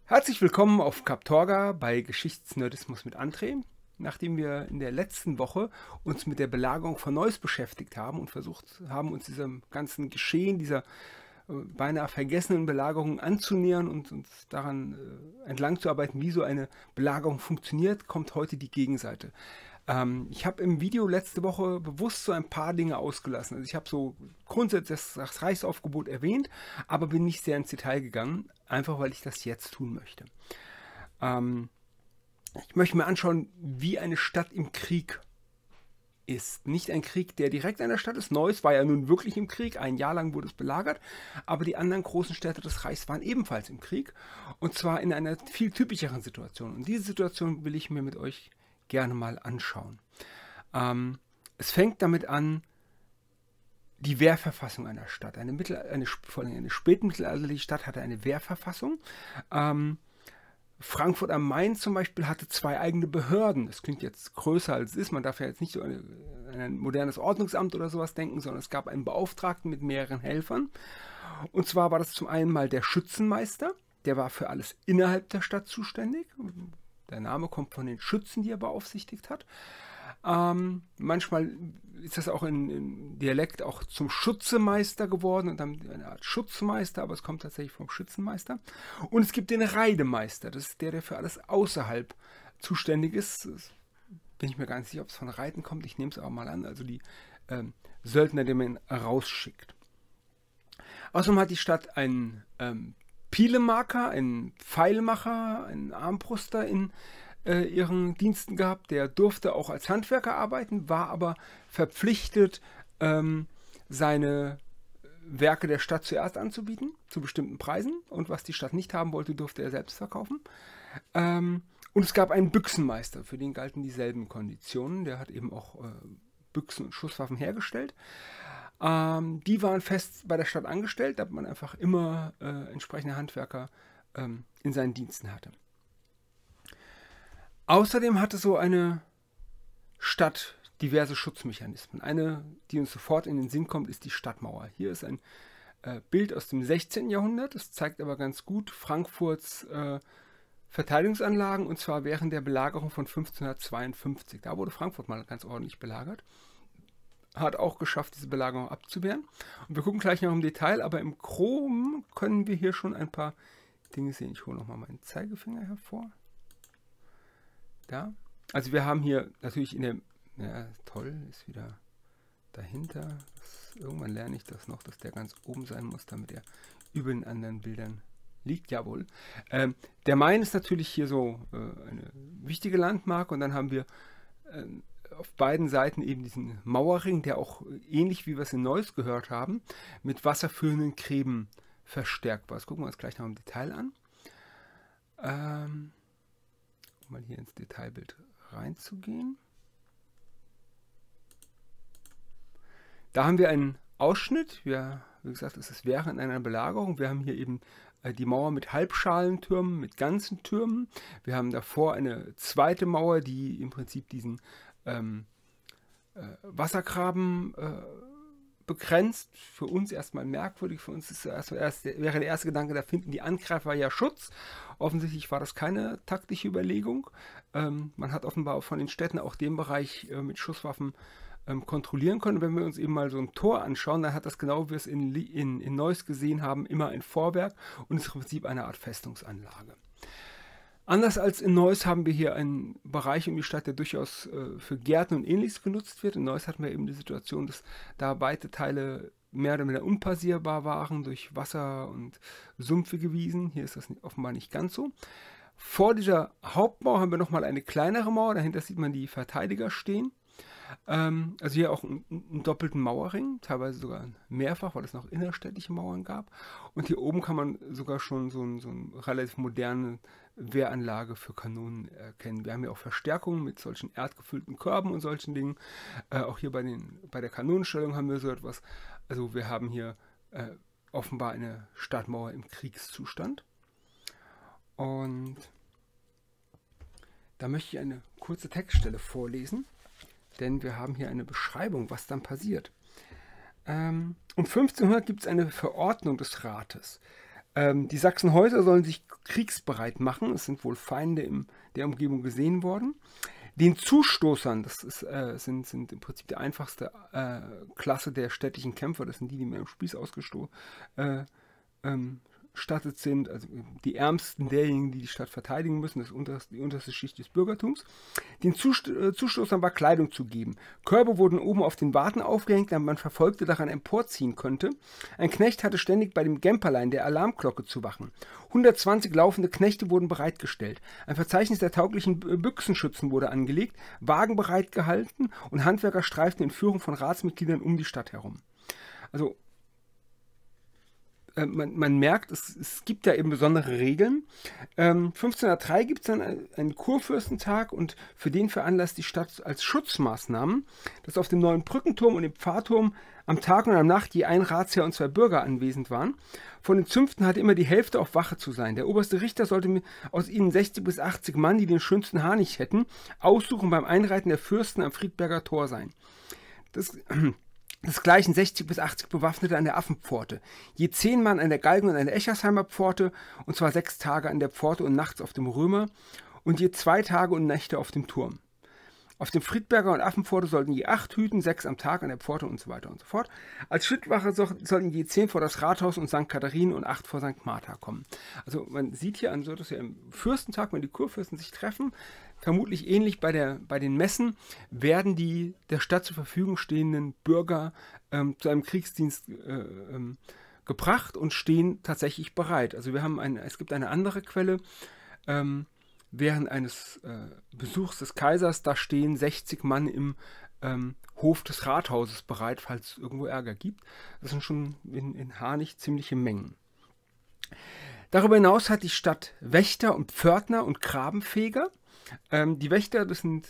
Herzlich willkommen auf Kaptorga bei Geschichtsnerdismus mit André. Nachdem wir in der letzten Woche uns mit der Belagerung von Neuss beschäftigt haben und versucht haben, uns diesem ganzen Geschehen, dieser beinahe vergessenen Belagerung anzunähern und uns daran entlang zu arbeiten, wie so eine Belagerung funktioniert, kommt heute die Gegenseite. Ich habe im Video letzte Woche bewusst so ein paar Dinge ausgelassen. Also ich habe so grundsätzlich das Reichsaufgebot erwähnt, aber bin nicht sehr ins Detail gegangen, einfach weil ich das jetzt tun möchte. Ich möchte mir anschauen, wie eine Stadt im Krieg ist. Nicht ein Krieg, der direkt an der Stadt ist. Neuss war ja nun wirklich im Krieg, ein Jahr lang wurde es belagert, aber die anderen großen Städte des Reichs waren ebenfalls im Krieg und zwar in einer viel typischeren Situation. Und diese Situation will ich mir mit euch gerne mal anschauen. Es fängt damit an, die Wehrverfassung einer Stadt. Vor allem eine spätmittelalterliche Stadt hatte eine Wehrverfassung. Frankfurt am Main zum Beispiel hatte 2 eigene Behörden. Das klingt jetzt größer als es ist. Man darf ja jetzt nicht so ein modernes Ordnungsamt oder sowas denken, sondern es gab einen Beauftragten mit mehreren Helfern. Und zwar war das zum einen mal der Schützenmeister. Der war für alles innerhalb der Stadt zuständig. Der Name kommt von den Schützen, die er beaufsichtigt hat. Manchmal ist das auch in Dialekt auch zum Schutzemeister geworden und dann eine Art Schutzmeister, aber es kommt tatsächlich vom Schützenmeister. Und es gibt den Reidemeister, das ist der für alles außerhalb zuständig ist. Das bin ich mir gar nicht sicher, ob es von Reiten kommt, ich nehme es aber mal an, also die Söldner, die man rausschickt. Außerdem hat die Stadt einen Pilemarker, einen Pfeilmacher, einen Armbruster in ihren Diensten gehabt. Der durfte auch als Handwerker arbeiten, war aber verpflichtet, seine Werke der Stadt zuerst anzubieten, zu bestimmten Preisen. Und was die Stadt nicht haben wollte, durfte er selbst verkaufen. Und es gab einen Büchsenmeister, für den galten dieselben Konditionen. Der hat eben auch Büchsen und Schusswaffen hergestellt. Die waren fest bei der Stadt angestellt, da man einfach immer entsprechende Handwerker in seinen Diensten hatte. Außerdem hatte so eine Stadt diverse Schutzmechanismen. Eine, die uns sofort in den Sinn kommt, ist die Stadtmauer. Hier ist ein Bild aus dem 16. Jahrhundert. Das zeigt aber ganz gut Frankfurts Verteidigungsanlagen, und zwar während der Belagerung von 1552. Da wurde Frankfurt mal ganz ordentlich belagert. Hat auch geschafft, diese Belagerung abzuwehren. Und wir gucken gleich noch im Detail, aber im Groben können wir hier schon ein paar Dinge sehen. Ich hole nochmal meinen Zeigefinger hervor. Da. Also wir haben hier natürlich in der, ja toll, ist wieder dahinter. Irgendwann lerne ich das noch, dass der ganz oben sein muss, damit er über den anderen Bildern liegt. Jawohl. Der Main ist natürlich hier so eine wichtige Landmarke, und dann haben wir auf beiden Seiten eben diesen Mauerring, der auch ähnlich wie wir es in Neuss gehört haben, mit wasserführenden Gräben verstärkt war. Das gucken wir uns gleich noch im Detail an. Mal hier ins Detailbild reinzugehen. Da haben wir einen Ausschnitt. Wie gesagt, es ist während einer Belagerung. Wir haben hier eben die Mauer mit Halbschalentürmen, mit ganzen Türmen. Wir haben davor eine zweite Mauer, die im Prinzip diesen Wassergraben begrenzt. Für uns erstmal merkwürdig. Für uns ist wäre der erste Gedanke, da finden die Angreifer ja Schutz. Offensichtlich war das keine taktische Überlegung. Man hat offenbar von den Städten auch den Bereich mit Schusswaffen kontrollieren können. Wenn wir uns eben mal so ein Tor anschauen, dann hat das genau, wie wir es in Neuss gesehen haben, immer ein Vorwerk und ist im Prinzip eine Art Festungsanlage. Anders als in Neuss haben wir hier einen Bereich um die Stadt, der durchaus für Gärten und Ähnliches genutzt wird. In Neuss hatten wir eben die Situation, dass da weite Teile mehr oder weniger unpassierbar waren durch Wasser und sumpfige Wiesen. Hier ist das offenbar nicht ganz so. Vor dieser Hauptmauer haben wir nochmal eine kleinere Mauer. Dahinter sieht man die Verteidiger stehen. Also hier auch einen doppelten Mauerring, teilweise sogar mehrfach, weil es noch innerstädtische Mauern gab. Und hier oben kann man sogar schon so eine relativ moderne Wehranlage für Kanonen erkennen. Wir haben hier auch Verstärkungen mit solchen erdgefüllten Körben und solchen Dingen. Auch hier bei der Kanonenstellung haben wir so etwas. Also wir haben hier offenbar eine Stadtmauer im Kriegszustand. Und da möchte ich eine kurze Textstelle vorlesen. Denn wir haben hier eine Beschreibung, was dann passiert. Um 1500 gibt es eine Verordnung des Rates. Die Sachsenhäuser sollen sich kriegsbereit machen. Es sind wohl Feinde in der Umgebung gesehen worden. Den Zustoßern, das ist, sind im Prinzip die einfachste Klasse der städtischen Kämpfer. Das sind die mit dem Spieß ausgestattet sind, also die Ärmsten derjenigen, die die Stadt verteidigen müssen, die unterste Schicht des Bürgertums. Den Zustoßern war Kleidung zu geben. Körbe wurden oben auf den Warten aufgehängt, damit man Verfolgte daran emporziehen konnte. Ein Knecht hatte ständig bei dem Gemperlein der Alarmglocke zu wachen. 120 laufende Knechte wurden bereitgestellt. Ein Verzeichnis der tauglichen Büchsenschützen wurde angelegt, Wagen bereitgehalten und Handwerker streiften in Führung von Ratsmitgliedern um die Stadt herum. Also man merkt, es gibt da eben besondere Regeln. 1503 gibt es dann einen Kurfürstentag und für den veranlasst die Stadt als Schutzmaßnahmen, dass auf dem neuen Brückenturm und dem Pfarrturm am Tag und am Nacht je ein Ratsherr und 2 Bürger anwesend waren. Von den Zünften hatte immer die Hälfte auf Wache zu sein. Der oberste Richter sollte aus ihnen 60 bis 80 Mann, die den schönsten Harnisch hätten, aussuchen beim Einreiten der Fürsten am Friedberger Tor sein. Desgleichen 60 bis 80 Bewaffnete an der Affenpforte, je 10 Mann an der Galgen- und an der Eschersheimer Pforte, und zwar 6 Tage an der Pforte und nachts auf dem Römer, und je 2 Tage und Nächte auf dem Turm. Auf dem Friedberger und Affenpforte sollten je 8 hüten, 6 am Tag an der Pforte und so weiter und so fort. Als Schrittwache sollten je 10 vor das Rathaus und St. Katharinen und 8 vor St. Martha kommen. Also man sieht hier an so, dass ja im Fürstentag, wenn die Kurfürsten sich treffen, vermutlich ähnlich bei den Messen, werden die der Stadt zur Verfügung stehenden Bürger zu einem Kriegsdienst gebracht und stehen tatsächlich bereit. Also es gibt eine andere Quelle, während eines Besuchs des Kaisers, da stehen 60 Mann im Hof des Rathauses bereit, falls es irgendwo Ärger gibt. Das sind schon in Harnisch ziemliche Mengen. Darüber hinaus hat die Stadt Wächter und Pförtner und Grabenfeger. Die Wächter, das sind,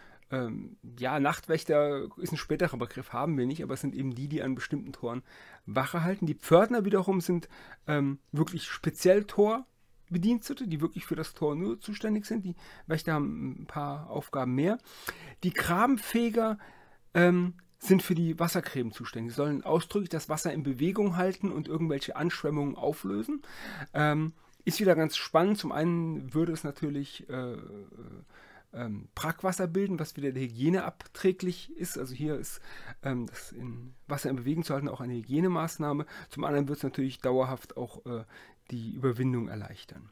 Nachtwächter ist ein späterer Begriff, haben wir nicht, aber es sind eben die an bestimmten Toren Wache halten. Die Pförtner wiederum sind wirklich speziell Torbedienstete, die wirklich für das Tor nur zuständig sind. Die Wächter haben ein paar Aufgaben mehr. Die Grabenfeger sind für die Wassergräben zuständig. Sie sollen ausdrücklich das Wasser in Bewegung halten und irgendwelche Anschwemmungen auflösen. Ist wieder ganz spannend. Zum einen würde es natürlich Brackwasser bilden, was wieder der Hygiene abträglich ist. Also hier ist das Wasser in Bewegung zu halten auch eine Hygienemaßnahme. Zum anderen wird es natürlich dauerhaft auch die Überwindung erleichtern.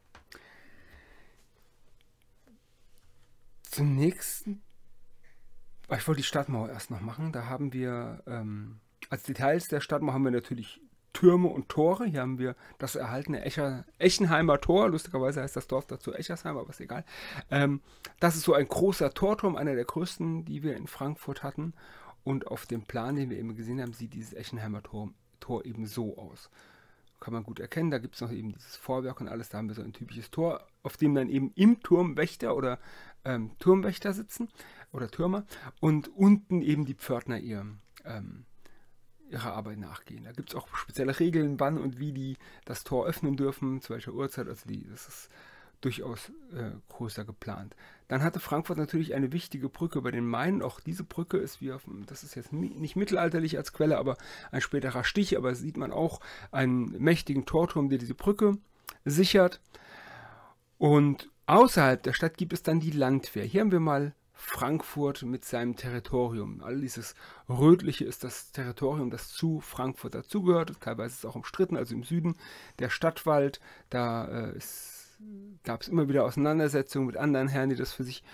Zum nächsten. Ich wollte die Stadtmauer erst noch machen. Da haben wir als Details der Stadtmauer haben wir natürlich Türme und Tore. Hier haben wir das erhaltene Echenheimer Tor. Lustigerweise heißt das Dorf dazu Eschersheim, aber ist egal. Das ist so ein großer Torturm, einer der größten, die wir in Frankfurt hatten. Und auf dem Plan, den wir eben gesehen haben, sieht dieses Echenheimer Tor eben so aus. Kann man gut erkennen. Da gibt es noch eben dieses Vorwerk und alles. Da haben wir so ein typisches Tor, auf dem dann eben im Turm Wächter oder Turmwächter sitzen oder Türmer. Und unten eben die Pförtner ihrer Arbeit nachgehen. Da gibt es auch spezielle Regeln, wann und wie die das Tor öffnen dürfen, zu welcher Uhrzeit. Also das ist durchaus größer geplant. Dann hatte Frankfurt natürlich eine wichtige Brücke über den Main. Auch diese Brücke ist das ist jetzt nicht mittelalterlich als Quelle, aber ein späterer Stich. Aber sieht man auch einen mächtigen Torturm, der diese Brücke sichert. Und außerhalb der Stadt gibt es dann die Landwehr. Hier haben wir mal Frankfurt mit seinem Territorium. All dieses Rötliche ist das Territorium, das zu Frankfurt dazugehört. Teilweise ist es auch umstritten, also im Süden der Stadtwald. Da gab es immer wieder Auseinandersetzungen mit anderen Herren, die das für sich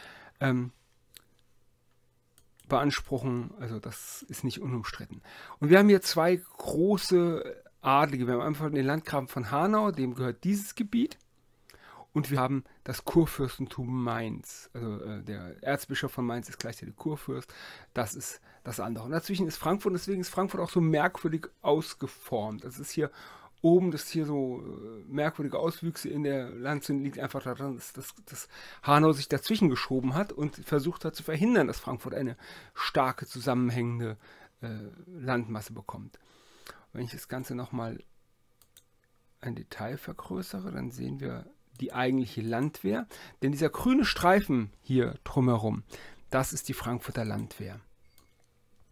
beanspruchen. Also das ist nicht unumstritten. Und wir haben hier 2 große Adlige. Wir haben einfach den Landgrafen von Hanau, dem gehört dieses Gebiet. Und wir haben das Kurfürstentum Mainz. Also der Erzbischof von Mainz ist gleichzeitig Kurfürst. Das ist das andere. Und dazwischen ist Frankfurt. Deswegen ist Frankfurt auch so merkwürdig ausgeformt. Das ist hier oben, dass hier so merkwürdige Auswüchse in der Landschaft liegt einfach daran, dass Hanau sich dazwischen geschoben hat und versucht hat zu verhindern, dass Frankfurt eine starke, zusammenhängende Landmasse bekommt. Wenn ich das Ganze nochmal ein Detail vergrößere, dann sehen wir die eigentliche Landwehr. Denn dieser grüne Streifen hier drumherum, das ist die Frankfurter Landwehr.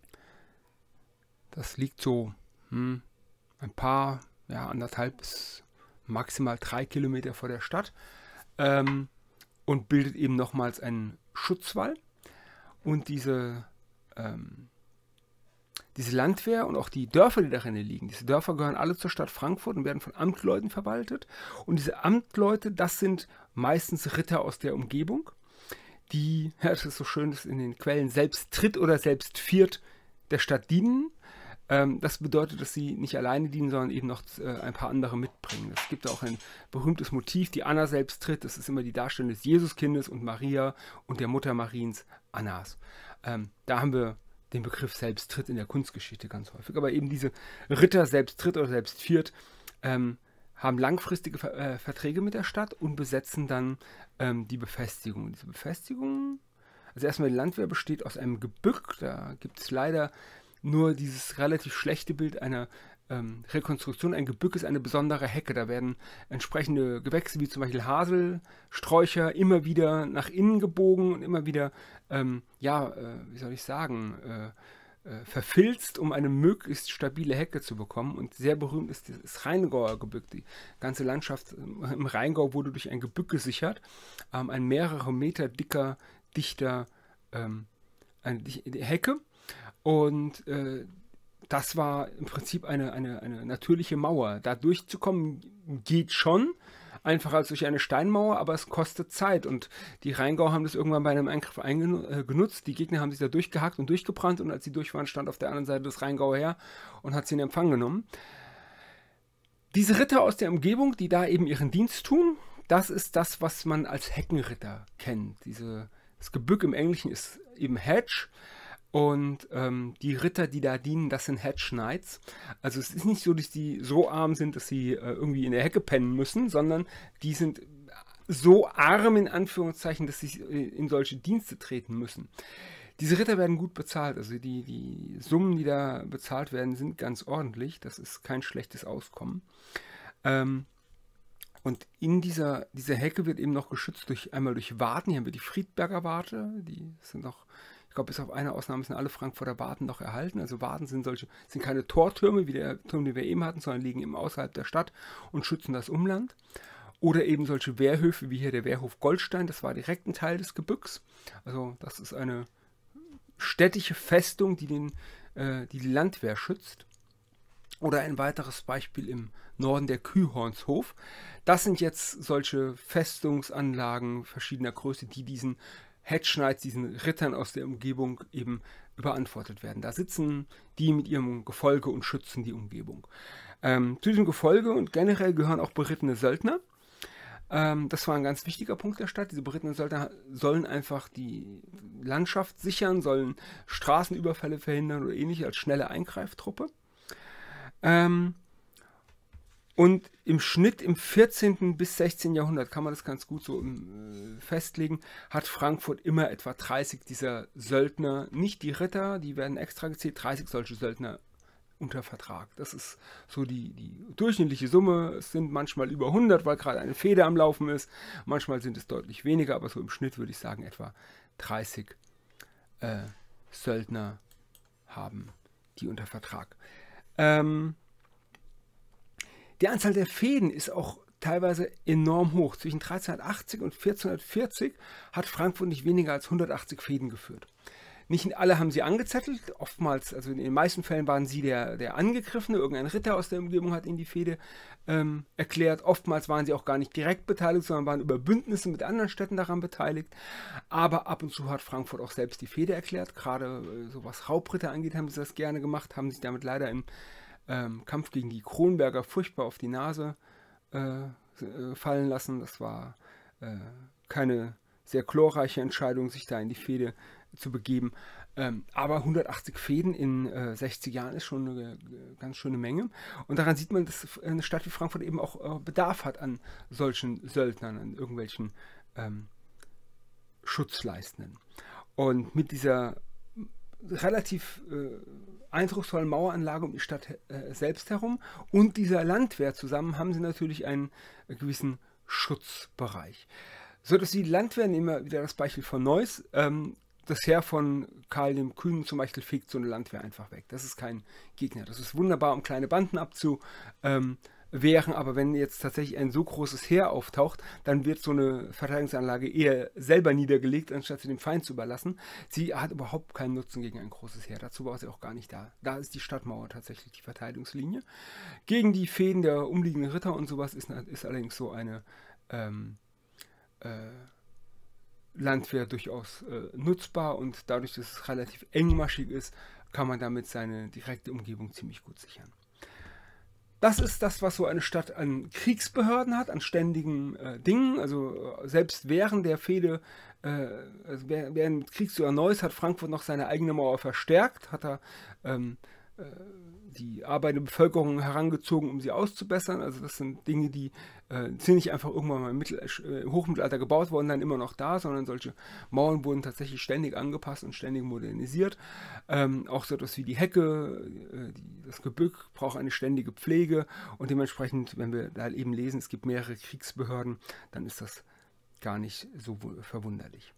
Das liegt so ein paar, 1,5 bis maximal 3 Kilometer vor der Stadt und bildet eben nochmals einen Schutzwall. Und diese Landwehr und auch die Dörfer, die darin liegen, diese Dörfer gehören alle zur Stadt Frankfurt und werden von Amtleuten verwaltet. Und diese Amtleute, das sind meistens Ritter aus der Umgebung, die, ja, das ist so schön, dass in den Quellen selbst Tritt oder selbst Viert der Stadt dienen. Das bedeutet, dass sie nicht alleine dienen, sondern eben noch ein paar andere mitbringen. Es gibt auch ein berühmtes Motiv, die Anna selbst tritt. Das ist immer die Darstellung des Jesuskindes und Maria und der Mutter Mariens, Annas. Da haben wir den Begriff Selbsttritt in der Kunstgeschichte ganz häufig. Aber eben diese Ritter Selbsttritt oder Selbstviert haben langfristige Verträge mit der Stadt und besetzen dann die Befestigung. Diese Befestigung, also erstmal die Landwehr besteht aus einem Gebück. Da gibt es leider nur dieses relativ schlechte Bild einer Rekonstruktion. Ein Gebück ist eine besondere Hecke. Da werden entsprechende Gewächse wie zum Beispiel Haselsträucher immer wieder nach innen gebogen und immer wieder, wie soll ich sagen, verfilzt, um eine möglichst stabile Hecke zu bekommen. Und sehr berühmt ist das Rheingauer Gebück. Die ganze Landschaft im Rheingau wurde durch ein Gebück gesichert. Ein mehrere Meter dichter eine Hecke. Und das war im Prinzip eine natürliche Mauer. Da durchzukommen geht schon, einfacher als durch eine Steinmauer, aber es kostet Zeit. Und die Rheingauer haben das irgendwann bei einem Angriff genutzt. Die Gegner haben sich da durchgehackt und durchgebrannt. Und als sie durch waren, stand auf der anderen Seite des Rheingauer her und hat sie in Empfang genommen. Diese Ritter aus der Umgebung, die da eben ihren Dienst tun, das ist das, was man als Heckenritter kennt. Das Gebück im Englischen ist eben Hedge. Und die Ritter, die da dienen, das sind Hedge Knights. Also es ist nicht so, dass die so arm sind, dass sie irgendwie in der Hecke pennen müssen, sondern die sind so arm in Anführungszeichen, dass sie in solche Dienste treten müssen. Diese Ritter werden gut bezahlt. Also die Summen, die da bezahlt werden, sind ganz ordentlich. Das ist kein schlechtes Auskommen. Und in dieser Hecke wird eben noch geschützt einmal durch Warten. Hier haben wir die Friedberger Warte. Die sind noch, ich glaube, bis auf eine Ausnahme sind alle Frankfurter Warten noch erhalten. Also Warten sind keine Tortürme, wie der Turm, den wir eben hatten, sondern liegen eben außerhalb der Stadt und schützen das Umland. Oder eben solche Wehrhöfe, wie hier der Wehrhof Goldstein, das war direkt ein Teil des Gebücks. Also das ist eine städtische Festung, die die Landwehr schützt. Oder ein weiteres Beispiel im Norden, der Kühhornshof. Das sind jetzt solche Festungsanlagen verschiedener Größe, die diesen Hedge Knights, diesen Rittern aus der Umgebung eben überantwortet werden. Da sitzen die mit ihrem Gefolge und schützen die Umgebung. Zu diesem Gefolge und generell gehören auch berittene Söldner. Das war ein ganz wichtiger Punkt der Stadt. Diese berittenen Söldner sollen einfach die Landschaft sichern, sollen Straßenüberfälle verhindern oder ähnliche als schnelle Eingreiftruppe. Und im Schnitt im 14. bis 16. Jahrhundert, kann man das ganz gut so festlegen, hat Frankfurt immer etwa 30 dieser Söldner, nicht die Ritter, die werden extra gezählt, 30 solche Söldner unter Vertrag. Das ist so die durchschnittliche Summe. Es sind manchmal über 100, weil gerade eine Fehde am Laufen ist. Manchmal sind es deutlich weniger, aber so im Schnitt würde ich sagen, etwa 30 Söldner haben die unter Vertrag. Die Anzahl der Fehden ist auch teilweise enorm hoch. Zwischen 1380 und 1440 hat Frankfurt nicht weniger als 180 Fehden geführt. Nicht alle haben sie angezettelt, oftmals, also in den meisten Fällen waren sie der Angegriffene, irgendein Ritter aus der Umgebung hat ihnen die Fehde erklärt. Oftmals waren sie auch gar nicht direkt beteiligt, sondern waren über Bündnisse mit anderen Städten daran beteiligt. Aber ab und zu hat Frankfurt auch selbst die Fehde erklärt. Gerade so was Raubritter angeht, haben sie das gerne gemacht, haben sich damit leider im Kampf gegen die Kronberger furchtbar auf die Nase fallen lassen. Das war keine sehr glorreiche Entscheidung, sich da in die Fehde zu begeben. Aber 180 Fehden in 60 Jahren ist schon eine ganz schöne Menge. Und daran sieht man, dass eine Stadt wie Frankfurt eben auch Bedarf hat an solchen Söldnern, an irgendwelchen Schutzleistenden. Und mit dieser relativ eindrucksvollen Maueranlage um die Stadt selbst herum und dieser Landwehr zusammen haben sie natürlich einen gewissen Schutzbereich. So dass die Landwehr, nehmen wir wieder das Beispiel von Neuss, das Heer von Karl dem Kühnen zum Beispiel fegt so eine Landwehr einfach weg. Das ist kein Gegner. Das ist wunderbar, um kleine Banden wären, aber wenn jetzt tatsächlich ein so großes Heer auftaucht, dann wird so eine Verteidigungsanlage eher selber niedergelegt, anstatt sie dem Feind zu überlassen. Sie hat überhaupt keinen Nutzen gegen ein großes Heer, dazu war sie auch gar nicht da. Da ist die Stadtmauer tatsächlich die Verteidigungslinie. Gegen die Fehden der umliegenden Ritter und sowas ist allerdings so eine Landwehr durchaus nutzbar, und dadurch, dass es relativ engmaschig ist, kann man damit seine direkte Umgebung ziemlich gut sichern. Das ist das, was so eine Stadt an Kriegsbehörden hat, an ständigen Dingen. Also selbst während der Fehde, also während des Kriegs zu Neuss, hat Frankfurt noch seine eigene Mauer verstärkt, hat er die arbeitende Bevölkerung herangezogen, um sie auszubessern. Also das sind Dinge, die sind nicht einfach irgendwann mal im Hochmittelalter gebaut worden, dann immer noch da, sondern solche Mauern wurden tatsächlich ständig angepasst und ständig modernisiert. Auch so etwas wie die Hecke, das Gebück braucht eine ständige Pflege, und dementsprechend, wenn wir da eben lesen, es gibt mehrere Kriegsbehörden, dann ist das gar nicht so verwunderlich.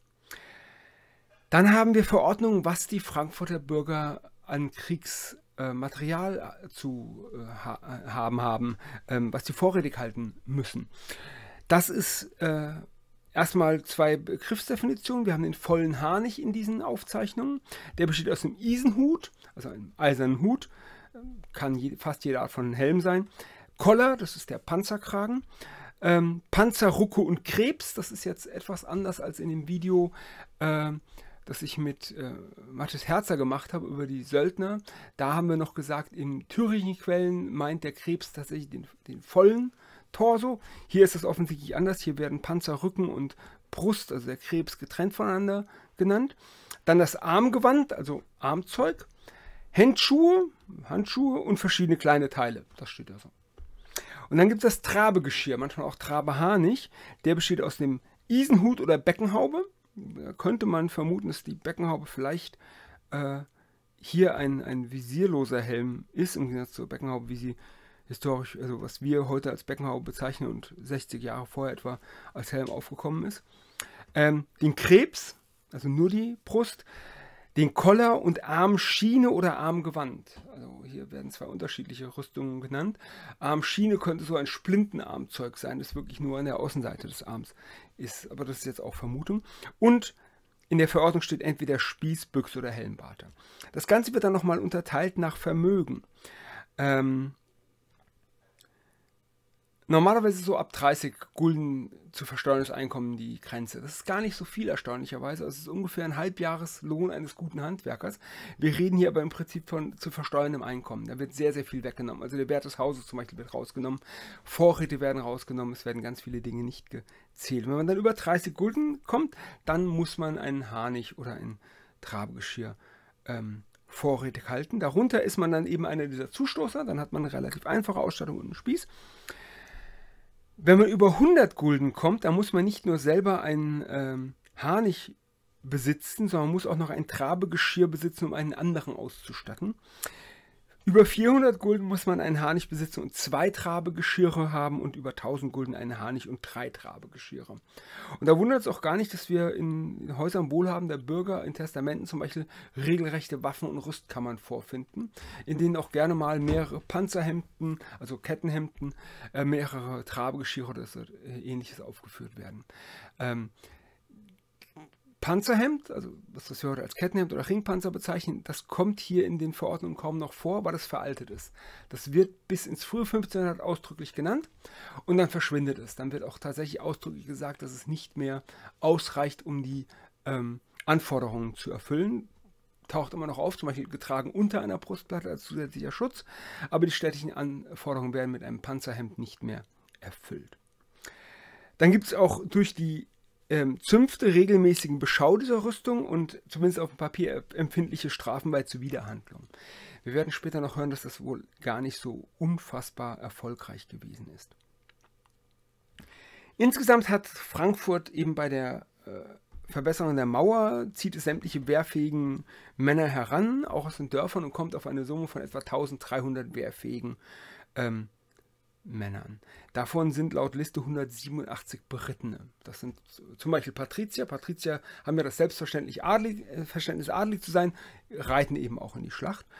Dann haben wir Verordnungen, was die Frankfurter Bürger an Kriegsmaterial zu haben, was die vorrätig halten müssen. Das ist erstmal zwei Begriffsdefinitionen. Wir haben den vollen Harnisch in diesen Aufzeichnungen. Der besteht aus einem Isenhut, also einem eisernen Hut, kann fast jede Art von Helm sein. Koller, das ist der Panzerkragen. Panzerrucke und Krebs, das ist jetzt etwas anders als in dem Video, das ich mit Matthias Herzer gemacht habe über die Söldner. Da haben wir noch gesagt, in thüringischen Quellen meint der Krebs tatsächlich den vollen Torso. Hier ist es offensichtlich anders. Hier werden Panzerrücken und Brust, also der Krebs, getrennt voneinander genannt. Dann das Armgewand, also Armzeug, Handschuhe und verschiedene kleine Teile. Das steht da so. Und dann gibt es das Trabegeschirr, manchmal auch Trabeharnisch. Der besteht aus dem Isenhut oder Beckenhaube. Da könnte man vermuten, dass die Beckenhaube vielleicht hier ein visierloser Helm ist, im Gegensatz zur Beckenhaube, wie sie historisch, also was wir heute als Beckenhaube bezeichnen und 60 Jahre vorher etwa als Helm aufgekommen ist. Den Krebs, also nur die Brust, den Koller und Armschiene oder Armgewand. Also hier werden zwei unterschiedliche Rüstungen genannt. Armschiene könnte so ein Splintenarmzeug sein, das wirklich nur an der Außenseite des Arms ist. Aber das ist jetzt auch Vermutung. Und in der Verordnung steht entweder Spieß, Büchse oder Helmbarte. Das Ganze wird dann nochmal unterteilt nach Vermögen. Normalerweise so ab 30 Gulden zu versteuerndes Einkommen die Grenze. Das ist gar nicht so viel, erstaunlicherweise. Also es ist ungefähr ein Halbjahreslohn eines guten Handwerkers. Wir reden hier aber im Prinzip von zu versteuerndem Einkommen. Da wird sehr, sehr viel weggenommen. Also der Wert des Hauses zum Beispiel wird rausgenommen. Vorräte werden rausgenommen. Es werden ganz viele Dinge nicht gezählt. Wenn man dann über 30 Gulden kommt, dann muss man einen Harnisch oder ein Trabegeschirr vorrätig halten. Darunter ist man dann eben einer dieser Zustoßer. Dann hat man eine relativ einfache Ausstattung und einen Spieß. Wenn man über 100 Gulden kommt, dann muss man nicht nur selber einen Harnisch besitzen, sondern muss auch noch ein Trabegeschirr besitzen, um einen anderen auszustatten. Über 400 Gulden muss man einen Harnisch besitzen und 2 Trabegeschirre haben, und über 1000 Gulden einen Harnisch und 3 Trabegeschirre. Und da wundert es auch gar nicht, dass wir in Häusern wohlhabender Bürger in Testamenten zum Beispiel regelrechte Waffen- und Rüstkammern vorfinden, in denen auch gerne mal mehrere Panzerhemden, also Kettenhemden, mehrere Trabegeschirre oder so ähnliches aufgeführt werden. Panzerhemd, also was wir heute als Kettenhemd oder Ringpanzer bezeichnen, das kommt hier in den Verordnungen kaum noch vor, weil das veraltet ist. Das wird bis ins frühe 1500 ausdrücklich genannt und dann verschwindet es. Dann wird auch tatsächlich ausdrücklich gesagt, dass es nicht mehr ausreicht, um die Anforderungen zu erfüllen. Taucht immer noch auf, zum Beispiel getragen unter einer Brustplatte als zusätzlicher Schutz, aber die städtischen Anforderungen werden mit einem Panzerhemd nicht mehr erfüllt. Dann gibt es auch durch die Zünfte regelmäßigen Beschau dieser Rüstung und zumindest auf dem Papier empfindliche Strafen bei Zuwiderhandlung. Wir werden später noch hören, dass das wohl gar nicht so unfassbar erfolgreich gewesen ist. Insgesamt hat Frankfurt eben bei der Verbesserung der Mauer, zieht es sämtliche wehrfähigen Männer heran, auch aus den Dörfern, und kommt auf eine Summe von etwa 1300 wehrfähigen Männern. Davon sind laut Liste 187 Berittene. Das sind zum Beispiel Patrizier. Patrizier haben ja das Selbstverständnis, adlig zu sein, reiten eben auch in die Schlacht.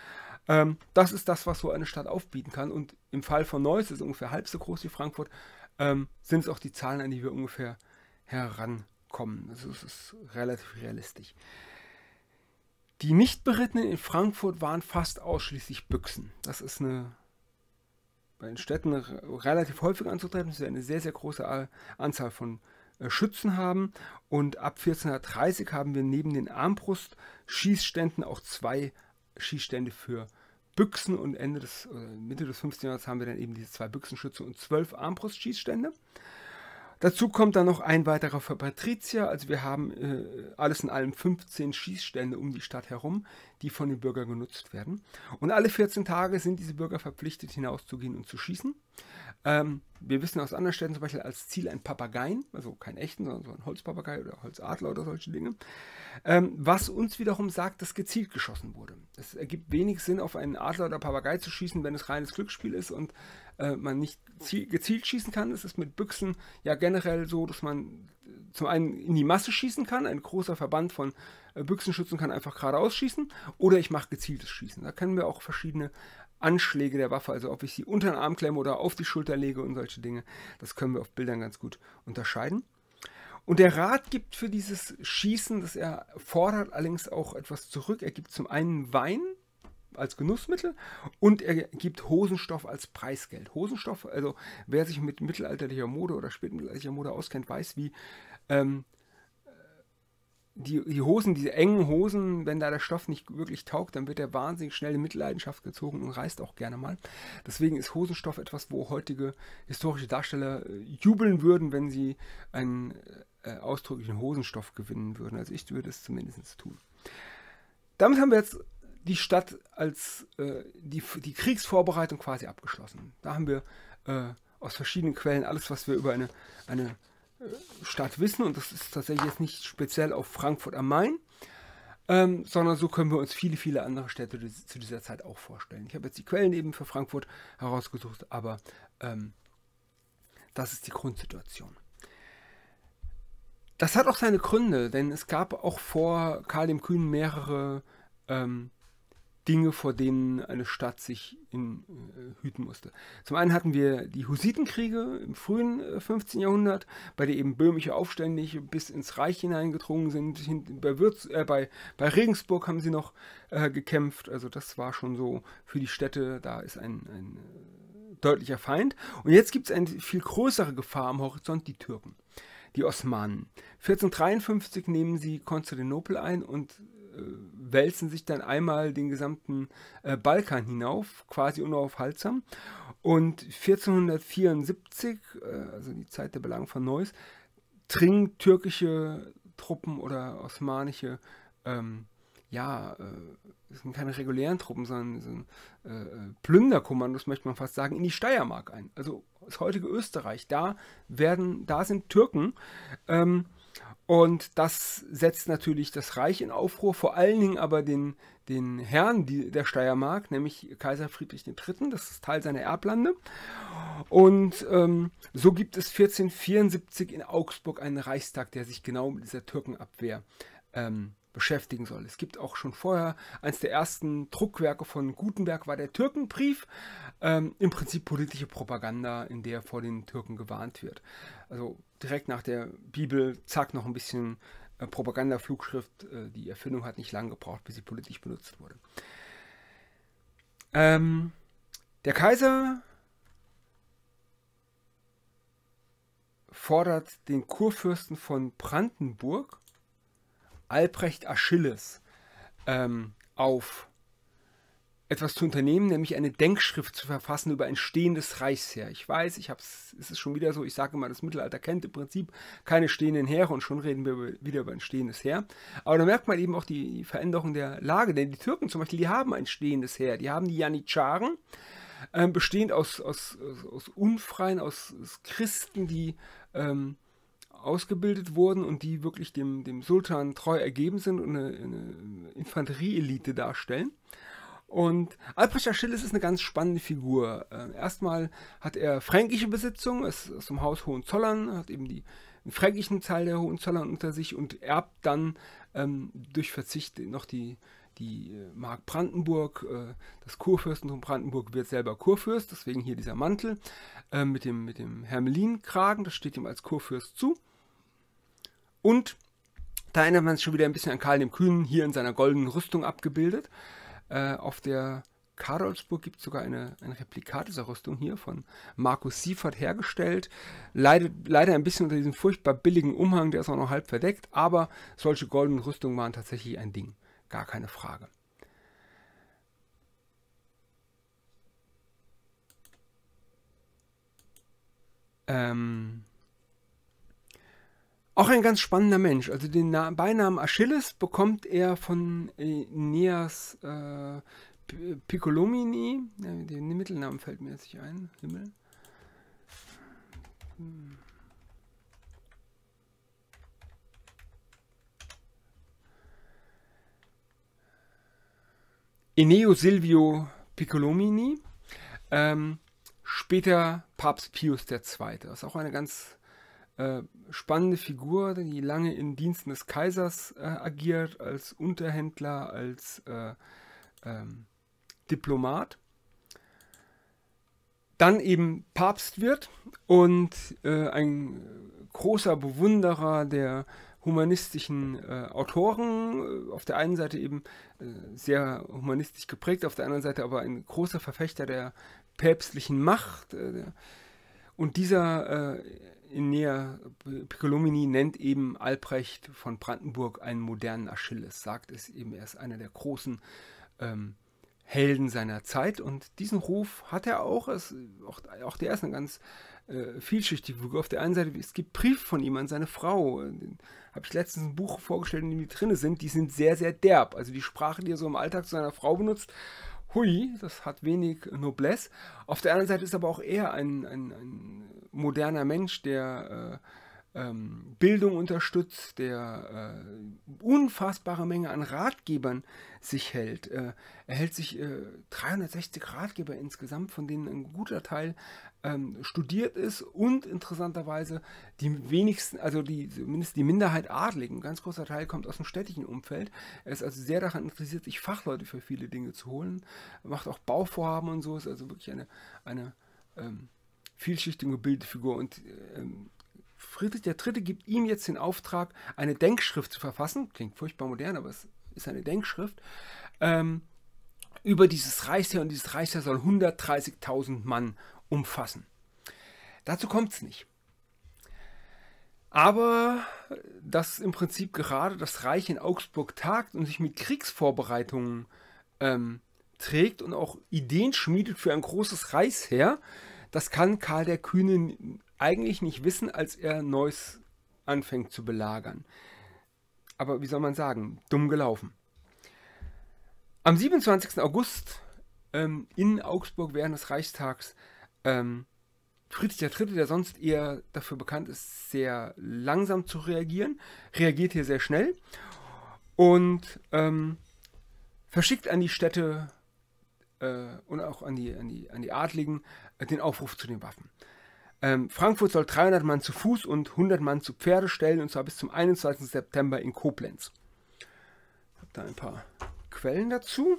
Das ist das, was so eine Stadt aufbieten kann. Und im Fall von Neuss, das ist ungefähr halb so groß wie Frankfurt, sind es auch die Zahlen, an die wir ungefähr herankommen. Also es ist relativ realistisch. Die Nichtberittenen in Frankfurt waren fast ausschließlich Büchsen. Das ist bei den Städten relativ häufig anzutreffen, dass wir eine sehr, sehr große Anzahl von Schützen haben. Und ab 1430 haben wir neben den Armbrust-Schießständen auch 2 Schießstände für Büchsen, und Mitte des 15. Jahrhunderts haben wir dann eben diese 2 Büchsenschütze und 12 Armbrust-Schießstände. Dazu kommt dann noch ein weiterer für Patrizier. Also wir haben alles in allem 15 Schießstände um die Stadt herum, die von den Bürgern genutzt werden. Und alle 14 Tage sind diese Bürger verpflichtet, hinauszugehen und zu schießen. Wir wissen aus anderen Städten zum Beispiel als Ziel ein Papageien, also keinen echten, sondern so ein Holzpapagei oder Holzadler oder solche Dinge, was uns wiederum sagt, dass gezielt geschossen wurde. Es ergibt wenig Sinn, auf einen Adler oder Papagei zu schießen, wenn es reines Glücksspiel ist und man nicht gezielt schießen kann. Es ist mit Büchsen ja generell so, dass man zum einen in die Masse schießen kann, ein großer Verband von Büchsenschützen kann einfach geradeaus schießen, oder ich mache gezieltes Schießen. Da können wir auch verschiedene Anschläge der Waffe, also ob ich sie unter den Arm klemme oder auf die Schulter lege und solche Dinge, das können wir auf Bildern ganz gut unterscheiden. Und der Rat gibt für dieses Schießen, das er fordert, allerdings auch etwas zurück. Er gibt zum einen Wein als Genussmittel und er gibt Hosenstoff als Preisgeld. Hosenstoff, also wer sich mit mittelalterlicher Mode oder spätmittelalterlicher Mode auskennt, weiß, wie die Hosen, diese engen Hosen, wenn da der Stoff nicht wirklich taugt, dann wird er wahnsinnig schnell in Mitleidenschaft gezogen und reißt auch gerne mal. Deswegen ist Hosenstoff etwas, wo heutige historische Darsteller jubeln würden, wenn sie einen ausdrücklichen Hosenstoff gewinnen würden. Also ich würde es zumindest tun. Damit haben wir jetzt die Stadt als die Kriegsvorbereitung quasi abgeschlossen. Da haben wir aus verschiedenen Quellen alles, was wir über eine Stadt wissen, und das ist tatsächlich jetzt nicht speziell auf Frankfurt am Main, sondern so können wir uns viele, viele andere Städte zu dieser Zeit auch vorstellen. Ich habe jetzt die Quellen eben für Frankfurt herausgesucht, aber das ist die Grundsituation. Das hat auch seine Gründe, denn es gab auch vor Karl dem Kühnen mehrere Dinge, vor denen eine Stadt sich hüten musste. Zum einen hatten wir die Hussitenkriege im frühen 15. Jahrhundert, bei der eben böhmische Aufständische bis ins Reich hineingedrungen sind. Bei Regensburg haben sie noch gekämpft, also das war schon so für die Städte, da ist ein deutlicher Feind. Und jetzt gibt es eine viel größere Gefahr am Horizont, die Türken, die Osmanen. 1453 nehmen sie Konstantinopel ein und wälzen sich dann einmal den gesamten Balkan hinauf, quasi unaufhaltsam. Und 1474, also die Zeit der Belagerung von Neuss, dringen türkische Truppen oder osmanische, das sind keine regulären Truppen, sondern Plünderkommandos, möchte man fast sagen, in die Steiermark ein. Also das heutige Österreich, da sind Türken, und das setzt natürlich das Reich in Aufruhr, vor allen Dingen aber den Herrn der Steiermark, nämlich Kaiser Friedrich III., das ist Teil seiner Erblande. Und so gibt es 1474 in Augsburg einen Reichstag, der sich genau mit dieser Türkenabwehr beschäftigen soll. Es gibt auch schon vorher, eines der ersten Druckwerke von Gutenberg war der Türkenbrief, im Prinzip politische Propaganda, in der vor den Türken gewarnt wird. Also direkt nach der Bibel, zack, noch ein bisschen Propaganda-Flugschrift. Die Erfindung hat nicht lange gebraucht, bis sie politisch benutzt wurde. Der Kaiser fordert den Kurfürsten von Brandenburg, Albrecht Achilles, auf, etwas zu unternehmen, nämlich eine Denkschrift zu verfassen über ein stehendes Reichsheer. Ich weiß, es ist schon wieder so, ich sage immer, das Mittelalter kennt im Prinzip keine stehenden Heere, und schon reden wir wieder über ein stehendes Heer. Aber da merkt man eben auch die Veränderung der Lage, denn die Türken zum Beispiel, die haben ein stehendes Heer. Die haben die Janitscharen, bestehend aus Unfreien, aus Christen, die ausgebildet wurden und die wirklich dem Sultan treu ergeben sind und eine Infanterieelite darstellen. Und Albrecht Achilles ist eine ganz spannende Figur. Erstmal hat er fränkische Besitzung, ist aus dem Haus Hohenzollern, hat eben den fränkischen Teil der Hohenzollern unter sich und erbt dann durch Verzicht noch die die Mark Brandenburg, das Kurfürstentum Brandenburg wird selber Kurfürst, deswegen hier dieser Mantel mit dem Hermelinkragen, das steht ihm als Kurfürst zu. Und da erinnert man sich schon wieder ein bisschen an Karl dem Kühnen, hier in seiner goldenen Rüstung abgebildet. Auf der Karolsburg gibt es sogar ein Replikat dieser Rüstung hier von Markus Siefert hergestellt. Leider ein bisschen unter diesem furchtbar billigen Umhang, der ist auch noch halb verdeckt, aber solche goldenen Rüstungen waren tatsächlich ein Ding. Gar keine Frage. Auch ein ganz spannender Mensch. Also den Beinamen Achilles bekommt er von Aeneas Piccolomini. Den Mittelnamen fällt mir jetzt nicht ein. Himmel. Eneo Silvio Piccolomini. Später Papst Pius II. Das ist auch eine ganz spannende Figur, die lange in Diensten des Kaisers agiert, als Unterhändler, als Diplomat. Dann eben Papst wird und ein großer Bewunderer der humanistischen Autoren, auf der einen Seite eben sehr humanistisch geprägt, auf der anderen Seite aber ein großer Verfechter der päpstlichen Macht. Und dieser Enea Piccolomini nennt eben Albrecht von Brandenburg einen modernen Achilles, sagt es eben, er ist einer der großen Helden seiner Zeit, und diesen Ruf hat er auch. Auch der ist eine ganz vielschichtige Figur. Auf der einen Seite, es gibt Briefe von ihm an seine Frau, habe ich letztens ein Buch vorgestellt, in dem die drin sind, die sind sehr, sehr derb. Also die Sprache, die er so im Alltag zu seiner Frau benutzt, hui, das hat wenig Noblesse. Auf der anderen Seite ist aber auch er ein moderner Mensch, der Bildung unterstützt, der unfassbare Menge an Ratgebern sich hält. Er hält sich 360 Ratgeber insgesamt, von denen ein guter Teil studiert ist und interessanterweise die wenigsten, also zumindest die Minderheit Adligen, ein ganz großer Teil kommt aus dem städtischen Umfeld. Er ist also sehr daran interessiert, sich Fachleute für viele Dinge zu holen, macht auch Bauvorhaben und so, ist also wirklich eine vielschichtige gebildete Figur. Und Friedrich III. Gibt ihm jetzt den Auftrag, eine Denkschrift zu verfassen, klingt furchtbar modern, aber es ist eine Denkschrift, über dieses Reichsheer, und dieses Reichsheer soll 130.000 Mann umfassen. Dazu kommt es nicht. Aber dass im Prinzip gerade das Reich in Augsburg tagt und sich mit Kriegsvorbereitungen trägt und auch Ideen schmiedet für ein großes Reichsheer, das kann Karl der Kühne eigentlich nicht wissen, als er Neuss anfängt zu belagern. Aber wie soll man sagen, dumm gelaufen. Am 27. August in Augsburg während des Reichstags Friedrich III., der sonst eher dafür bekannt ist, sehr langsam zu reagieren, reagiert hier sehr schnell und verschickt an die Städte und auch an die Adligen den Aufruf zu den Waffen. Frankfurt soll 300 Mann zu Fuß und 100 Mann zu Pferde stellen, und zwar bis zum 21. September in Koblenz. Ich habe da ein paar Quellen dazu.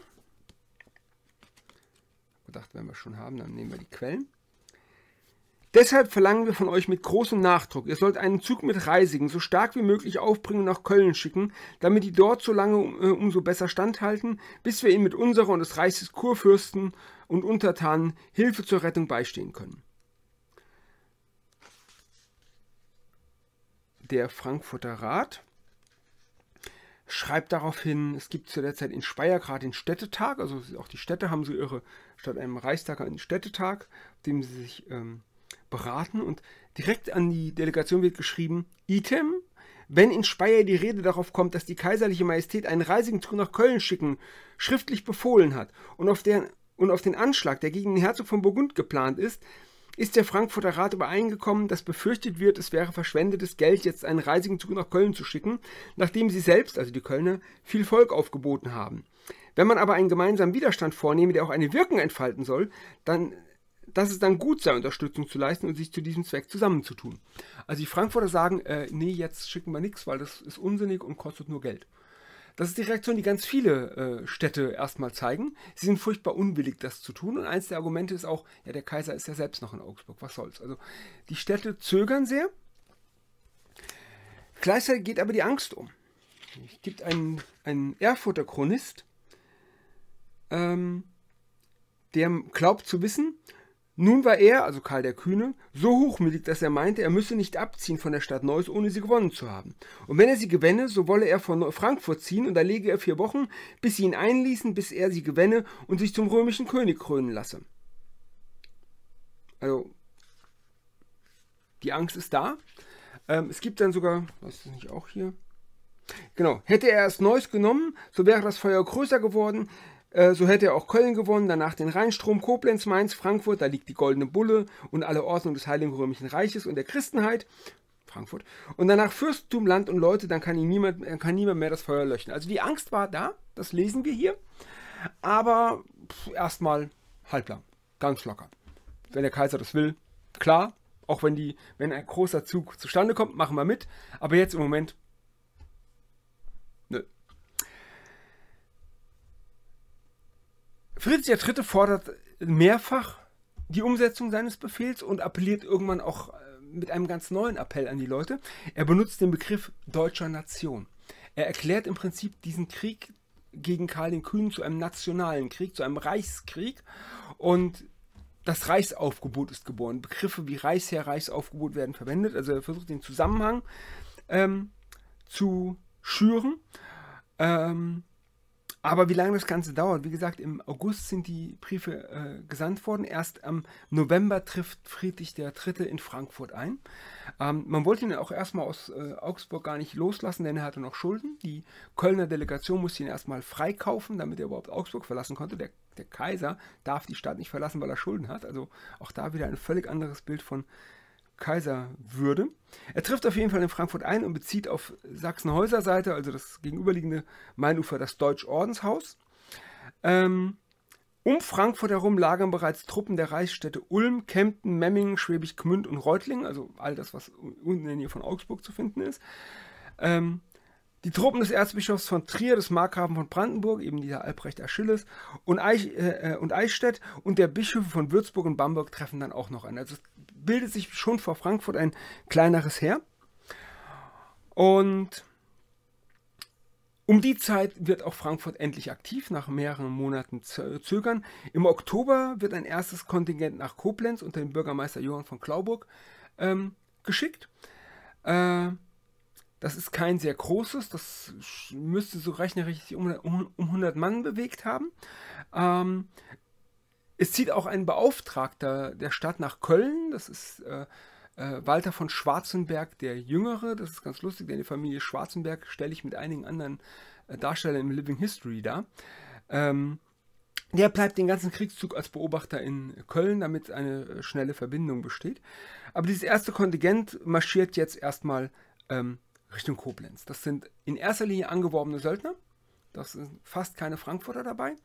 Ich gedacht, wenn wir schon haben, dann nehmen wir die Quellen. Deshalb verlangen wir von euch mit großem Nachdruck, ihr sollt einen Zug mit Reisigen so stark wie möglich aufbringen und nach Köln schicken, damit die dort so lange umso besser standhalten, bis wir ihnen mit unserer und des Reichs des Kurfürsten und Untertanen Hilfe zur Rettung beistehen können. Der Frankfurter Rat schreibt daraufhin, es gibt zu der Zeit in Speyer gerade den Städtetag, also auch die Städte haben so ihre, statt einem Reichstag einen Städtetag, auf dem sie sich beraten, und direkt an die Delegation wird geschrieben: Item, wenn in Speyer die Rede darauf kommt, dass die kaiserliche Majestät einen Reisigenzug nach Köln schicken, schriftlich befohlen hat und auf den Anschlag, der gegen den Herzog von Burgund geplant ist der Frankfurter Rat übereingekommen, dass befürchtet wird, es wäre verschwendetes Geld, jetzt einen Reisigenzug nach Köln zu schicken, nachdem sie selbst, also die Kölner, viel Volk aufgeboten haben. Wenn man aber einen gemeinsamen Widerstand vornehme, der auch eine Wirkung entfalten soll, dass es dann gut sei, Unterstützung zu leisten und sich zu diesem Zweck zusammenzutun. Also die Frankfurter sagen, nee, jetzt schicken wir nichts, weil das ist unsinnig und kostet nur Geld. Das ist die Reaktion, die ganz viele Städte erstmal zeigen. Sie sind furchtbar unwillig, das zu tun. Und eins der Argumente ist auch, ja, der Kaiser ist ja selbst noch in Augsburg, was soll's. Also die Städte zögern sehr. Gleichzeitig geht aber die Angst um. Es gibt einen Erfurter Chronist, der glaubt zu wissen, nun war er, also Karl der Kühne, so hochmütig, dass er meinte, er müsse nicht abziehen von der Stadt Neuss, ohne sie gewonnen zu haben. Und wenn er sie gewänne, so wolle er von Frankfurt ziehen, und da lege er 4 Wochen, bis sie ihn einließen, bis er sie gewänne und sich zum römischen König krönen lasse. Also, die Angst ist da. Es gibt dann sogar, was ist das nicht auch hier? Genau, hätte er erst Neuss genommen, so wäre das Feuer größer geworden. So hätte er auch Köln gewonnen, danach den Rheinstrom, Koblenz, Mainz, Frankfurt, da liegt die goldene Bulle und alle Ordnung des Heiligen Römischen Reiches und der Christenheit, Frankfurt, und danach Fürstentum, Land und Leute, dann kann niemand mehr das Feuer löschen. Also die Angst war da, das lesen wir hier, aber erstmal halblang, ganz locker. Wenn der Kaiser das will, klar, auch wenn ein großer Zug zustande kommt, machen wir mit, aber jetzt im Moment, nö. Friedrich III. Fordert mehrfach die Umsetzung seines Befehls und appelliert irgendwann auch mit einem ganz neuen Appell an die Leute. Er benutzt den Begriff deutscher Nation. Er erklärt im Prinzip diesen Krieg gegen Karl den Kühnen zu einem nationalen Krieg, zu einem Reichskrieg, und das Reichsaufgebot ist geboren. Begriffe wie Reichsheer, Reichsaufgebot werden verwendet, also er versucht den Zusammenhang zu schüren. Aber wie lange das Ganze dauert, wie gesagt, im August sind die Briefe gesandt worden. Erst am November trifft Friedrich III. In Frankfurt ein. Man wollte ihn auch erstmal aus Augsburg gar nicht loslassen, denn er hatte noch Schulden. Die Kölner Delegation musste ihn erstmal freikaufen, damit er überhaupt Augsburg verlassen konnte. Der Kaiser darf die Stadt nicht verlassen, weil er Schulden hat. Also auch da wieder ein völlig anderes Bild von Kaiserwürde. Er trifft auf jeden Fall in Frankfurt ein und bezieht auf Sachsenhäuser Seite, also das gegenüberliegende Mainufer, das Deutsch-Ordenshaus. Um Frankfurt herum lagern bereits Truppen der Reichsstädte Ulm, Kempten, Memmingen, Schwäbisch Gmünd und Reutlingen, also all das, was unten in der Nähe von Augsburg zu finden ist. Die Truppen des Erzbischofs von Trier, des Markgrafen von Brandenburg, eben dieser Albrecht Achilles, und Eichstätt und der Bischöfe von Würzburg und Bamberg treffen dann auch noch an. Also es bildet sich schon vor Frankfurt ein kleineres Heer. Und um die Zeit wird auch Frankfurt endlich aktiv, nach mehreren Monaten Zögern. Im Oktober wird ein erstes Kontingent nach Koblenz unter dem Bürgermeister Johann von Klauburg geschickt. Das ist kein sehr großes, das müsste so rechnerisch um 100 Mann bewegt haben. Es zieht auch ein Beauftragter der Stadt nach Köln, das ist Walter von Schwarzenberg der Jüngere. Das ist ganz lustig, denn die Familie Schwarzenberg stelle ich mit einigen anderen Darstellern im Living History dar. Der bleibt den ganzen Kriegszug als Beobachter in Köln, damit eine schnelle Verbindung besteht. Aber dieses erste Kontingent marschiert jetzt erstmal Richtung Koblenz. Das sind in erster Linie angeworbene Söldner. Das sind fast keine Frankfurter dabei.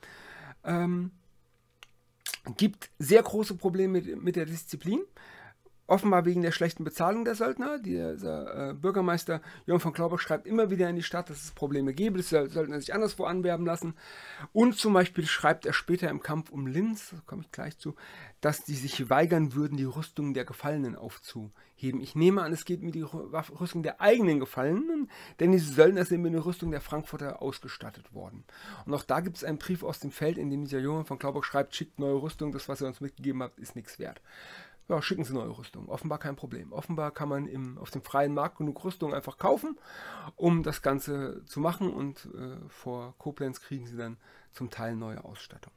Gibt sehr große Probleme mit der Disziplin. Offenbar wegen der schlechten Bezahlung der Söldner. Dieser Bürgermeister Johann von Klauburg schreibt immer wieder in die Stadt, dass es Probleme gäbe, dass die Söldner sich anderswo anwerben lassen. Und zum Beispiel schreibt er später im Kampf um Linz, da komme ich gleich zu, dass die sich weigern würden, die Rüstungen der Gefallenen aufzuheben. Ich nehme an, es geht um die Rüstung der eigenen Gefallenen, denn diese Söldner sind mit der Rüstung der Frankfurter ausgestattet worden. Und auch da gibt es einen Brief aus dem Feld, in dem dieser Johann von Klauburg schreibt, schickt neue Rüstung, das, was ihr uns mitgegeben habt, ist nichts wert. Ja, schicken Sie neue Rüstung. Offenbar kein Problem. Offenbar kann man auf dem freien Markt genug Rüstung einfach kaufen, um das Ganze zu machen, und vor Koblenz kriegen Sie dann zum Teil neue Ausstattung.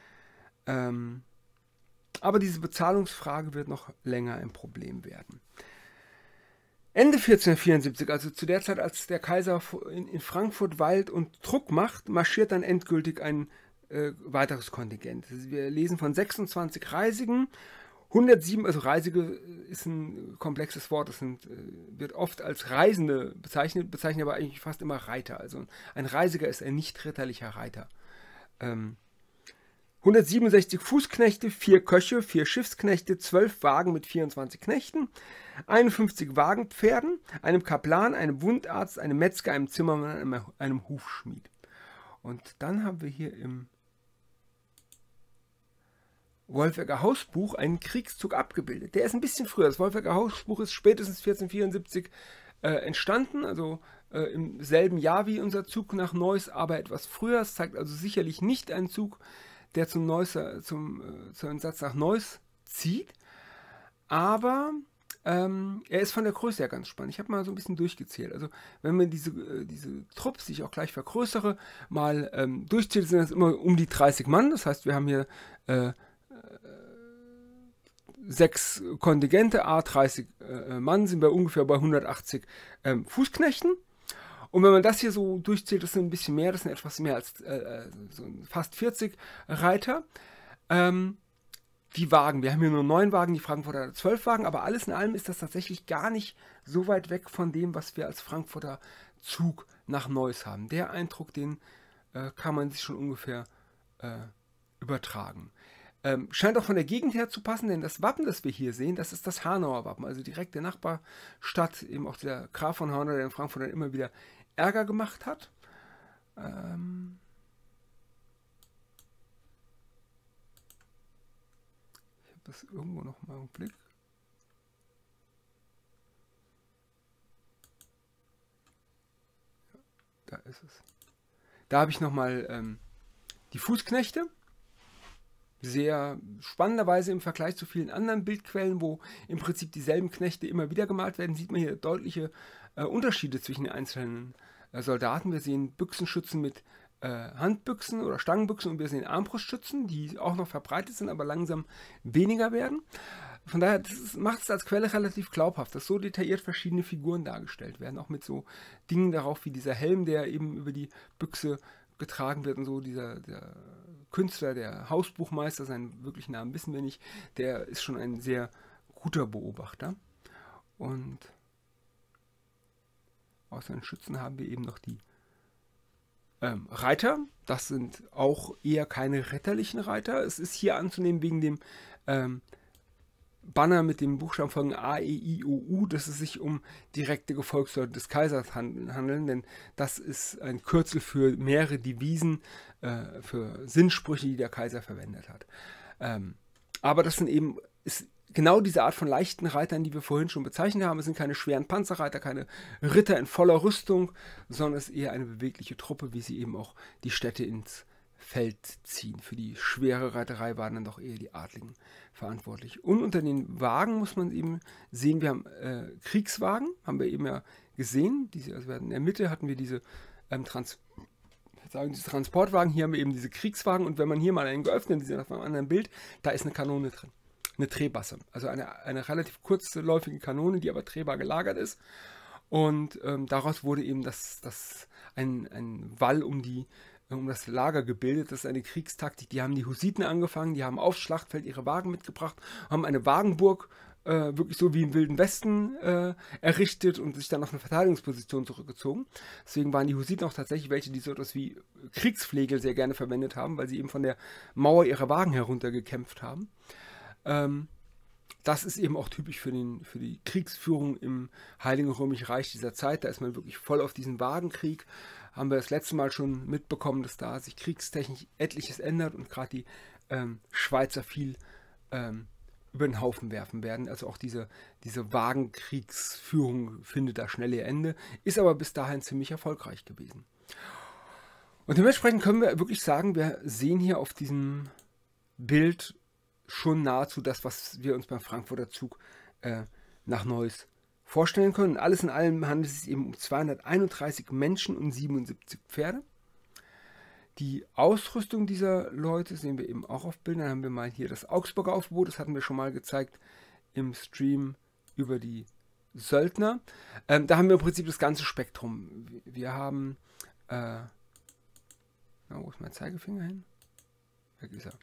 Aber diese Bezahlungsfrage wird noch länger ein Problem werden. Ende 1474, also zu der Zeit, als der Kaiser in Frankfurt weilt und Druck macht, marschiert dann endgültig ein weiteres Kontingent. Wir lesen von 26 Reisigen. 107, also Reisige ist ein komplexes Wort, das wird oft als Reisende bezeichnet aber eigentlich fast immer Reiter. Also ein Reisiger ist ein nicht ritterlicher Reiter. 167 Fußknechte, 4 Köche, 4 Schiffsknechte, 12 Wagen mit 24 Knechten, 51 Wagenpferden, einem Kaplan, einem Wundarzt, einem Metzger, einem Zimmermann, einem Hufschmied. Und dann haben wir hier im Wolfegger Hausbuch einen Kriegszug abgebildet. Der ist ein bisschen früher. Das Wolfegger Hausbuch ist spätestens 1474 entstanden, also im selben Jahr wie unser Zug nach Neuss, aber etwas früher. Es zeigt also sicherlich nicht einen Zug, der zum Satz nach Neuss zieht, aber er ist von der Größe her ganz spannend. Ich habe mal so ein bisschen durchgezählt. Also wenn man diese Trupps, die ich auch gleich vergrößere, mal durchzählt, sind das immer um die 30 Mann. Das heißt, wir haben hier 6 Kontingente, a 30 Mann, sind wir ungefähr bei 180 Fußknechten. Und wenn man das hier so durchzählt, das sind ein bisschen mehr, das sind etwas mehr als so fast 40 Reiter. Die Wagen, wir haben hier nur 9 Wagen, die Frankfurter hat 12 Wagen, aber alles in allem ist das tatsächlich gar nicht so weit weg von dem, was wir als Frankfurter Zug nach Neuss haben. Der Eindruck, den kann man sich schon ungefähr übertragen. Scheint auch von der Gegend her zu passen, denn das Wappen, das wir hier sehen, das ist das Hanauer Wappen, also direkt der Nachbarstadt, eben auch der Graf von Hanau, der in Frankfurt dann immer wieder Ärger gemacht hat. Ich habe das irgendwo noch mal im Blick. Da ist es. Da habe ich noch mal die Fußknechte. Sehr spannenderweise im Vergleich zu vielen anderen Bildquellen, wo im Prinzip dieselben Knechte immer wieder gemalt werden, sieht man hier deutliche Unterschiede zwischen den einzelnen Soldaten. Wir sehen Büchsenschützen mit Handbüchsen oder Stangenbüchsen und wir sehen Armbrustschützen, die auch noch verbreitet sind, aber langsam weniger werden. Von daher macht es als Quelle relativ glaubhaft, dass so detailliert verschiedene Figuren dargestellt werden, auch mit so Dingen darauf wie dieser Helm, der eben über die Büchse getragen wird und so, der Künstler, der Hausbuchmeister, seinen wirklichen Namen wissen wir nicht, der ist schon ein sehr guter Beobachter. Und außer den Schützen haben wir eben noch die Reiter. Das sind auch eher keine ritterlichen Reiter. Es ist hier anzunehmen wegen dem Banner mit dem Buchstabenfolgen A, E, I, O, U, dass es sich um direkte Gefolgsleute des Kaisers handeln, denn das ist ein Kürzel für mehrere Devisen, für Sinnsprüche, die der Kaiser verwendet hat. Aber das ist genau diese Art von leichten Reitern, die wir vorhin schon bezeichnet haben. Es sind keine schweren Panzerreiter, keine Ritter in voller Rüstung, sondern es ist eher eine bewegliche Truppe, wie sie eben auch die Städte ins Feld ziehen. Für die schwere Reiterei waren dann doch eher die Adligen verantwortlich. Und unter den Wagen muss man eben sehen, wir haben Kriegswagen, haben wir eben ja gesehen. Also in der Mitte hatten wir diese Transportwagen, hier haben wir eben diese Kriegswagen und wenn man hier mal einen geöffnet, Sie auf einem anderen Bild, da ist eine Kanone drin. Eine Drehbasse. Also eine relativ kurzläufige Kanone, die aber drehbar gelagert ist. Und daraus wurde eben ein Wall um das Lager gebildet. Das ist eine Kriegstaktik. Die haben die Hussiten angefangen, die haben aufs Schlachtfeld ihre Wagen mitgebracht, haben eine Wagenburg wirklich so wie im Wilden Westen errichtet und sich dann auf eine Verteidigungsposition zurückgezogen. Deswegen waren die Hussiten auch tatsächlich welche, die so etwas wie Kriegsflegel sehr gerne verwendet haben, weil sie eben von der Mauer ihrer Wagen heruntergekämpft haben. Das ist eben auch typisch für die Kriegsführung im Heiligen Römischen Reich dieser Zeit. Da ist man wirklich voll auf diesen Wagenkrieg. Haben wir das letzte Mal schon mitbekommen, dass da sich kriegstechnisch etliches ändert und gerade die Schweizer viel über den Haufen werfen werden. Also auch diese Wagenkriegsführung findet da schnell ihr Ende, ist aber bis dahin ziemlich erfolgreich gewesen. Und dementsprechend können wir wirklich sagen, wir sehen hier auf diesem Bild schon nahezu das, was wir uns beim Frankfurter Zug nach Neuss vorstellen können. Alles in allem handelt es sich eben um 231 Menschen und 77 Pferde. Die Ausrüstung dieser Leute sehen wir eben auch auf Bildern. Dann haben wir mal hier das Augsburger Aufgebot, das hatten wir schon mal gezeigt im Stream über die Söldner. Da haben wir im Prinzip das ganze Spektrum. Wir haben, wo ist mein Zeigefinger hin? Weg ist er.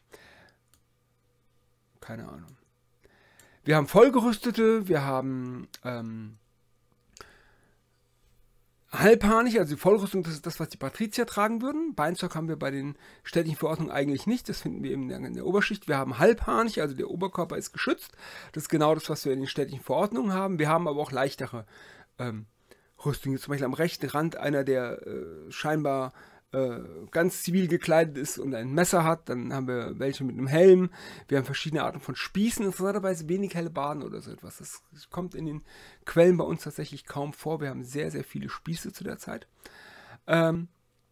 Keine Ahnung. Wir haben Vollgerüstete, wir haben Halbharnig, also die Vollrüstung, das ist das, was die Patrizier tragen würden. Beinzeug haben wir bei den städtischen Verordnungen eigentlich nicht. Das finden wir eben in der Oberschicht. Wir haben halbharnig, also der Oberkörper ist geschützt. Das ist genau das, was wir in den städtischen Verordnungen haben. Wir haben aber auch leichtere Rüstungen. Zum Beispiel am rechten Rand einer, der scheinbar ganz zivil gekleidet ist und ein Messer hat. Dann haben wir welche mit einem Helm. Wir haben verschiedene Arten von Spießen. Interessanterweise wenig Hellebarden oder so etwas. Das kommt in den Quellen bei uns tatsächlich kaum vor. Wir haben sehr, sehr viele Spieße zu der Zeit. In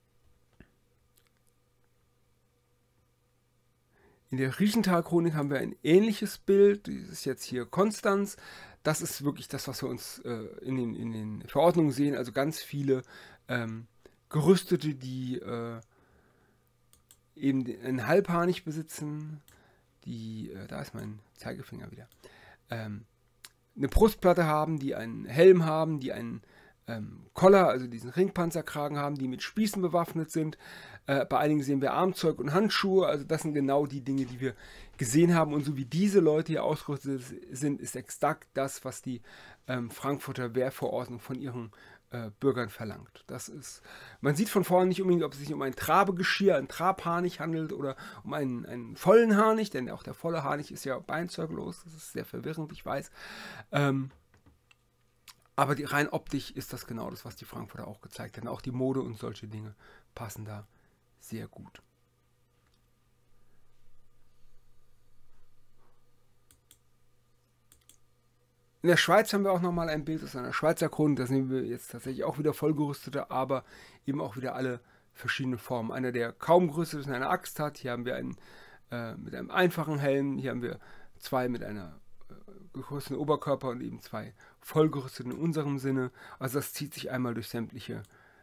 der Riechenthal-Chronik haben wir ein ähnliches Bild. Das ist jetzt hier Konstanz. Das ist wirklich das, was wir uns in den Verordnungen sehen. Also ganz viele Gerüstete, die eben einen Halbharnig besitzen, die, da ist mein Zeigefinger wieder, eine Brustplatte haben, die einen Helm haben, die einen Collar, also diesen Ringpanzerkragen haben, die mit Spießen bewaffnet sind. Bei einigen sehen wir Armzeug und Handschuhe, also das sind genau die Dinge, die wir gesehen haben. Und so wie diese Leute hier ausgerüstet sind, ist exakt das, was die Frankfurter Wehrverordnung von ihren Bürgern verlangt. Das ist, man sieht von vorne nicht unbedingt, ob es sich um ein Trabegeschirr, ein Trabharnig handelt oder um einen vollen Harnig, denn auch der volle Harnig ist ja beinzeuglos. Das ist sehr verwirrend, ich weiß. Aber rein optisch ist das genau das, was die Frankfurter auch gezeigt haben. Auch die Mode und solche Dinge passen da sehr gut. In der Schweiz haben wir auch nochmal ein Bild aus einer Schweizer Chronik. Da sehen wir jetzt tatsächlich auch wieder vollgerüstete, aber eben auch wieder alle verschiedene Formen. Einer, der kaum gerüstet ist und eine Axt hat. Hier haben wir einen mit einem einfachen Helm. Hier haben wir zwei mit einer gerüsteten Oberkörper und eben zwei vollgerüsteten in unserem Sinne. Also das zieht sich einmal durch sämtliche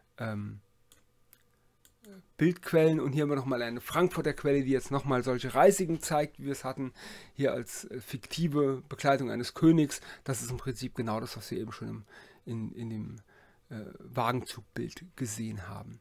Bildquellen. Und hier haben wir nochmal eine Frankfurter Quelle, die jetzt nochmal solche Reisigen zeigt, wie wir es hatten. Hier als fiktive Bekleidung eines Königs. Das ist im Prinzip genau das, was wir eben schon in dem Wagenzugbild gesehen haben.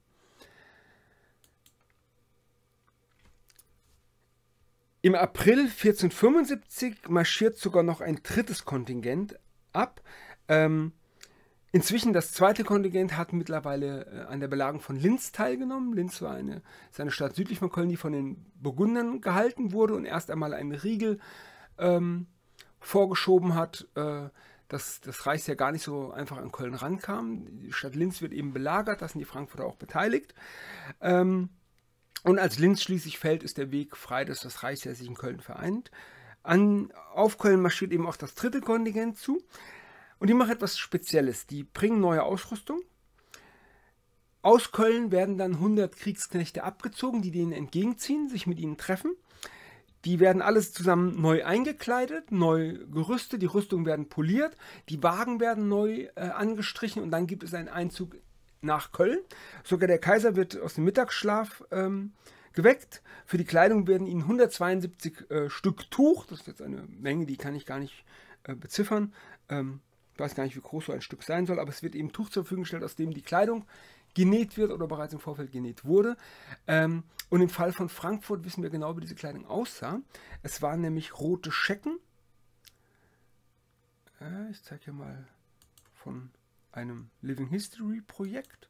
Im April 1475 marschiert sogar noch ein drittes Kontingent ab. Inzwischen das zweite Kontingent hat mittlerweile an der Belagerung von Linz teilgenommen. Linz war eine Stadt südlich von Köln, die von den Burgundern gehalten wurde und erst einmal einen Riegel vorgeschoben hat, dass das Reichsheer gar nicht so einfach an Köln rankam. Die Stadt Linz wird eben belagert, da sind die Frankfurter auch beteiligt. Und als Linz schließlich fällt, ist der Weg frei, dass das Reichsheer sich in Köln vereint. Auf Köln marschiert eben auch das dritte Kontingent zu. Und die machen etwas Spezielles. Die bringen neue Ausrüstung. Aus Köln werden dann 100 Kriegsknechte abgezogen, die denen entgegenziehen, sich mit ihnen treffen. Die werden alles zusammen neu eingekleidet, neu gerüstet. Die Rüstungen werden poliert. Die Wagen werden neu angestrichen. Und dann gibt es einen Einzug nach Köln. Sogar der Kaiser wird aus dem Mittagsschlaf geweckt. Für die Kleidung werden ihnen 172 Stück Tuch, das ist jetzt eine Menge, die kann ich gar nicht beziffern. Ich weiß gar nicht, wie groß so ein Stück sein soll, aber es wird eben Tuch zur Verfügung gestellt, aus dem die Kleidung genäht wird oder bereits im Vorfeld genäht wurde. Und im Fall von Frankfurt wissen wir genau, wie diese Kleidung aussah. Es waren nämlich rote Schecken. Ich zeige hier mal von einem Living History Projekt.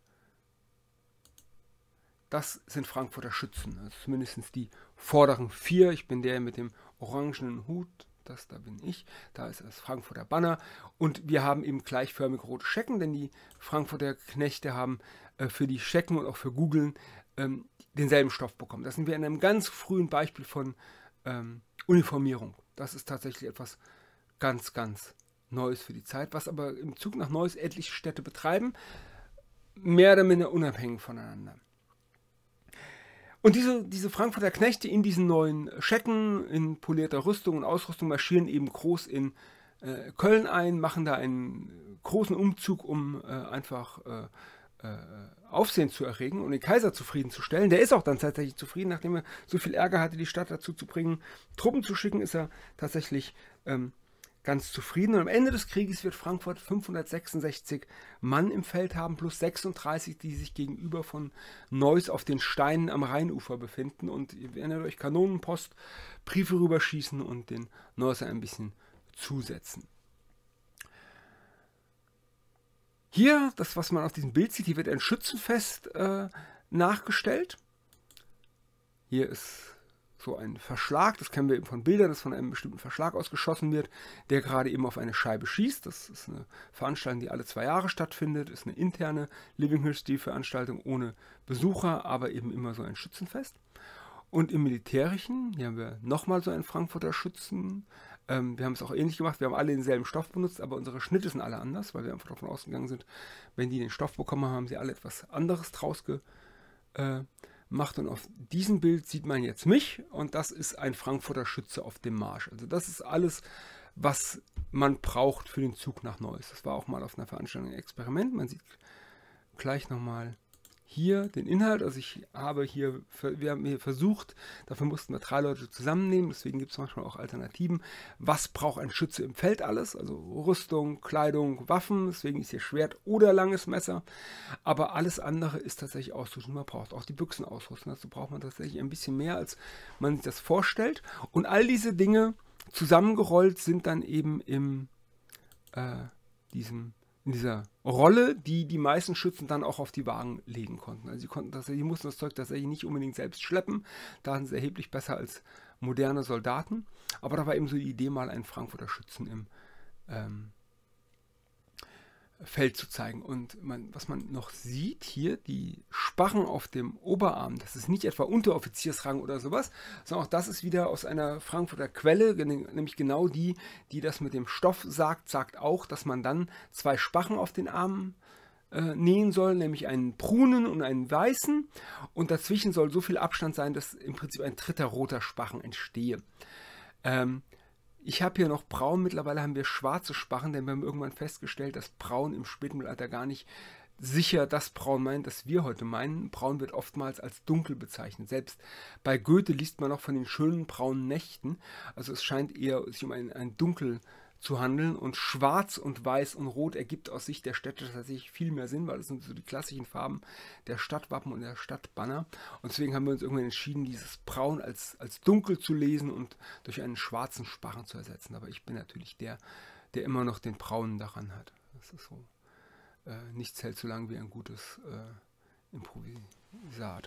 Das sind Frankfurter Schützen, also zumindest die vorderen 4. Ich bin der mit dem orangenen Hut, das da bin ich. Da ist das Frankfurter Banner. Und wir haben eben gleichförmig rote Schecken, denn die Frankfurter Knechte haben für die Schecken und auch für Gugeln denselben Stoff bekommen. Das sind wir in einem ganz frühen Beispiel von Uniformierung. Das ist tatsächlich etwas ganz, ganz Neues für die Zeit, was aber im Zug nach Neuss etliche Städte betreiben, mehr oder minder unabhängig voneinander. Und diese Frankfurter Knechte in diesen neuen Schecken, in polierter Rüstung und Ausrüstung marschieren eben groß in Köln ein, machen da einen großen Umzug, um einfach Aufsehen zu erregen und den Kaiser zufriedenzustellen. Der ist auch dann tatsächlich zufrieden, nachdem er so viel Ärger hatte, die Stadt dazu zu bringen, Truppen zu schicken, ist er tatsächlich ganz zufrieden. Und am Ende des Krieges wird Frankfurt 566 Mann im Feld haben, plus 36, die sich gegenüber von Neuss auf den Steinen am Rheinufer befinden. Und ihr werdet euch Kanonenpost, Briefe rüberschießen und den Neussern ein bisschen zusetzen. Hier, das, was man auf diesem Bild sieht, hier wird ein Schützenfest nachgestellt. Hier ist so ein Verschlag, das kennen wir eben von Bildern, dass von einem bestimmten Verschlag ausgeschossen wird, der gerade eben auf eine Scheibe schießt. Das ist eine Veranstaltung, die alle 2 Jahre stattfindet, ist eine interne Living History Veranstaltung ohne Besucher, aber eben immer so ein Schützenfest. Und im Militärischen, hier haben wir nochmal so einen Frankfurter Schützen. Wir haben es auch ähnlich gemacht, wir haben alle denselben Stoff benutzt, aber unsere Schnitte sind alle anders, weil wir einfach davon ausgegangen sind, wenn die den Stoff bekommen haben, haben sie alle etwas anderes draus gemacht. Und auf diesem Bild sieht man jetzt mich und das ist ein Frankfurter Schütze auf dem Marsch. Also das ist alles, was man braucht für den Zug nach Neuss. Das war auch mal auf einer Veranstaltung ein Experiment. Man sieht gleich nochmal hier den Inhalt. Also wir haben hier versucht, dafür mussten wir 3 Leute zusammennehmen, deswegen gibt es manchmal auch Alternativen. Was braucht ein Schütze im Feld alles? Also Rüstung, Kleidung, Waffen, deswegen ist hier Schwert oder langes Messer. Aber alles andere ist tatsächlich Ausrüstung. Man braucht auch die Büchsen ausrüsten. Dazu braucht man tatsächlich ein bisschen mehr, als man sich das vorstellt. Und all diese Dinge zusammengerollt sind dann eben in dieser Rolle, die die meisten Schützen dann auch auf die Wagen legen konnten. Also die mussten das Zeug tatsächlich nicht unbedingt selbst schleppen. Da sind sie erheblich besser als moderne Soldaten. Aber da war eben so die Idee, mal einen Frankfurter Schützen im Feld zu zeigen. Und was man noch sieht hier, die Sparren auf dem Oberarm, das ist nicht etwa Unteroffiziersrang oder sowas, sondern auch das ist wieder aus einer Frankfurter Quelle, nämlich genau die das mit dem Stoff sagt auch, dass man dann 2 Sparren auf den Armen nähen soll, nämlich einen brunen und einen weißen. Und dazwischen soll so viel Abstand sein, dass im Prinzip ein 3. roter Sparren entstehe. Ich habe hier noch braun, mittlerweile haben wir schwarze Sparren, denn wir haben irgendwann festgestellt, dass braun im Spätmittelalter gar nicht sicher das Braun meint, das wir heute meinen. Braun wird oftmals als dunkel bezeichnet. Selbst bei Goethe liest man noch von den schönen braunen Nächten. Also es scheint eher sich um ein Dunkel zu handeln, und schwarz und weiß und rot ergibt aus Sicht der Städte tatsächlich viel mehr Sinn, weil das sind so die klassischen Farben der Stadtwappen und der Stadtbanner, und deswegen haben wir uns irgendwann entschieden, dieses Braun als dunkel zu lesen und durch einen schwarzen Sparren zu ersetzen. Aber ich bin natürlich der immer noch den Braunen daran hat. Das ist so, nichts hält so lang wie ein gutes Improvisat.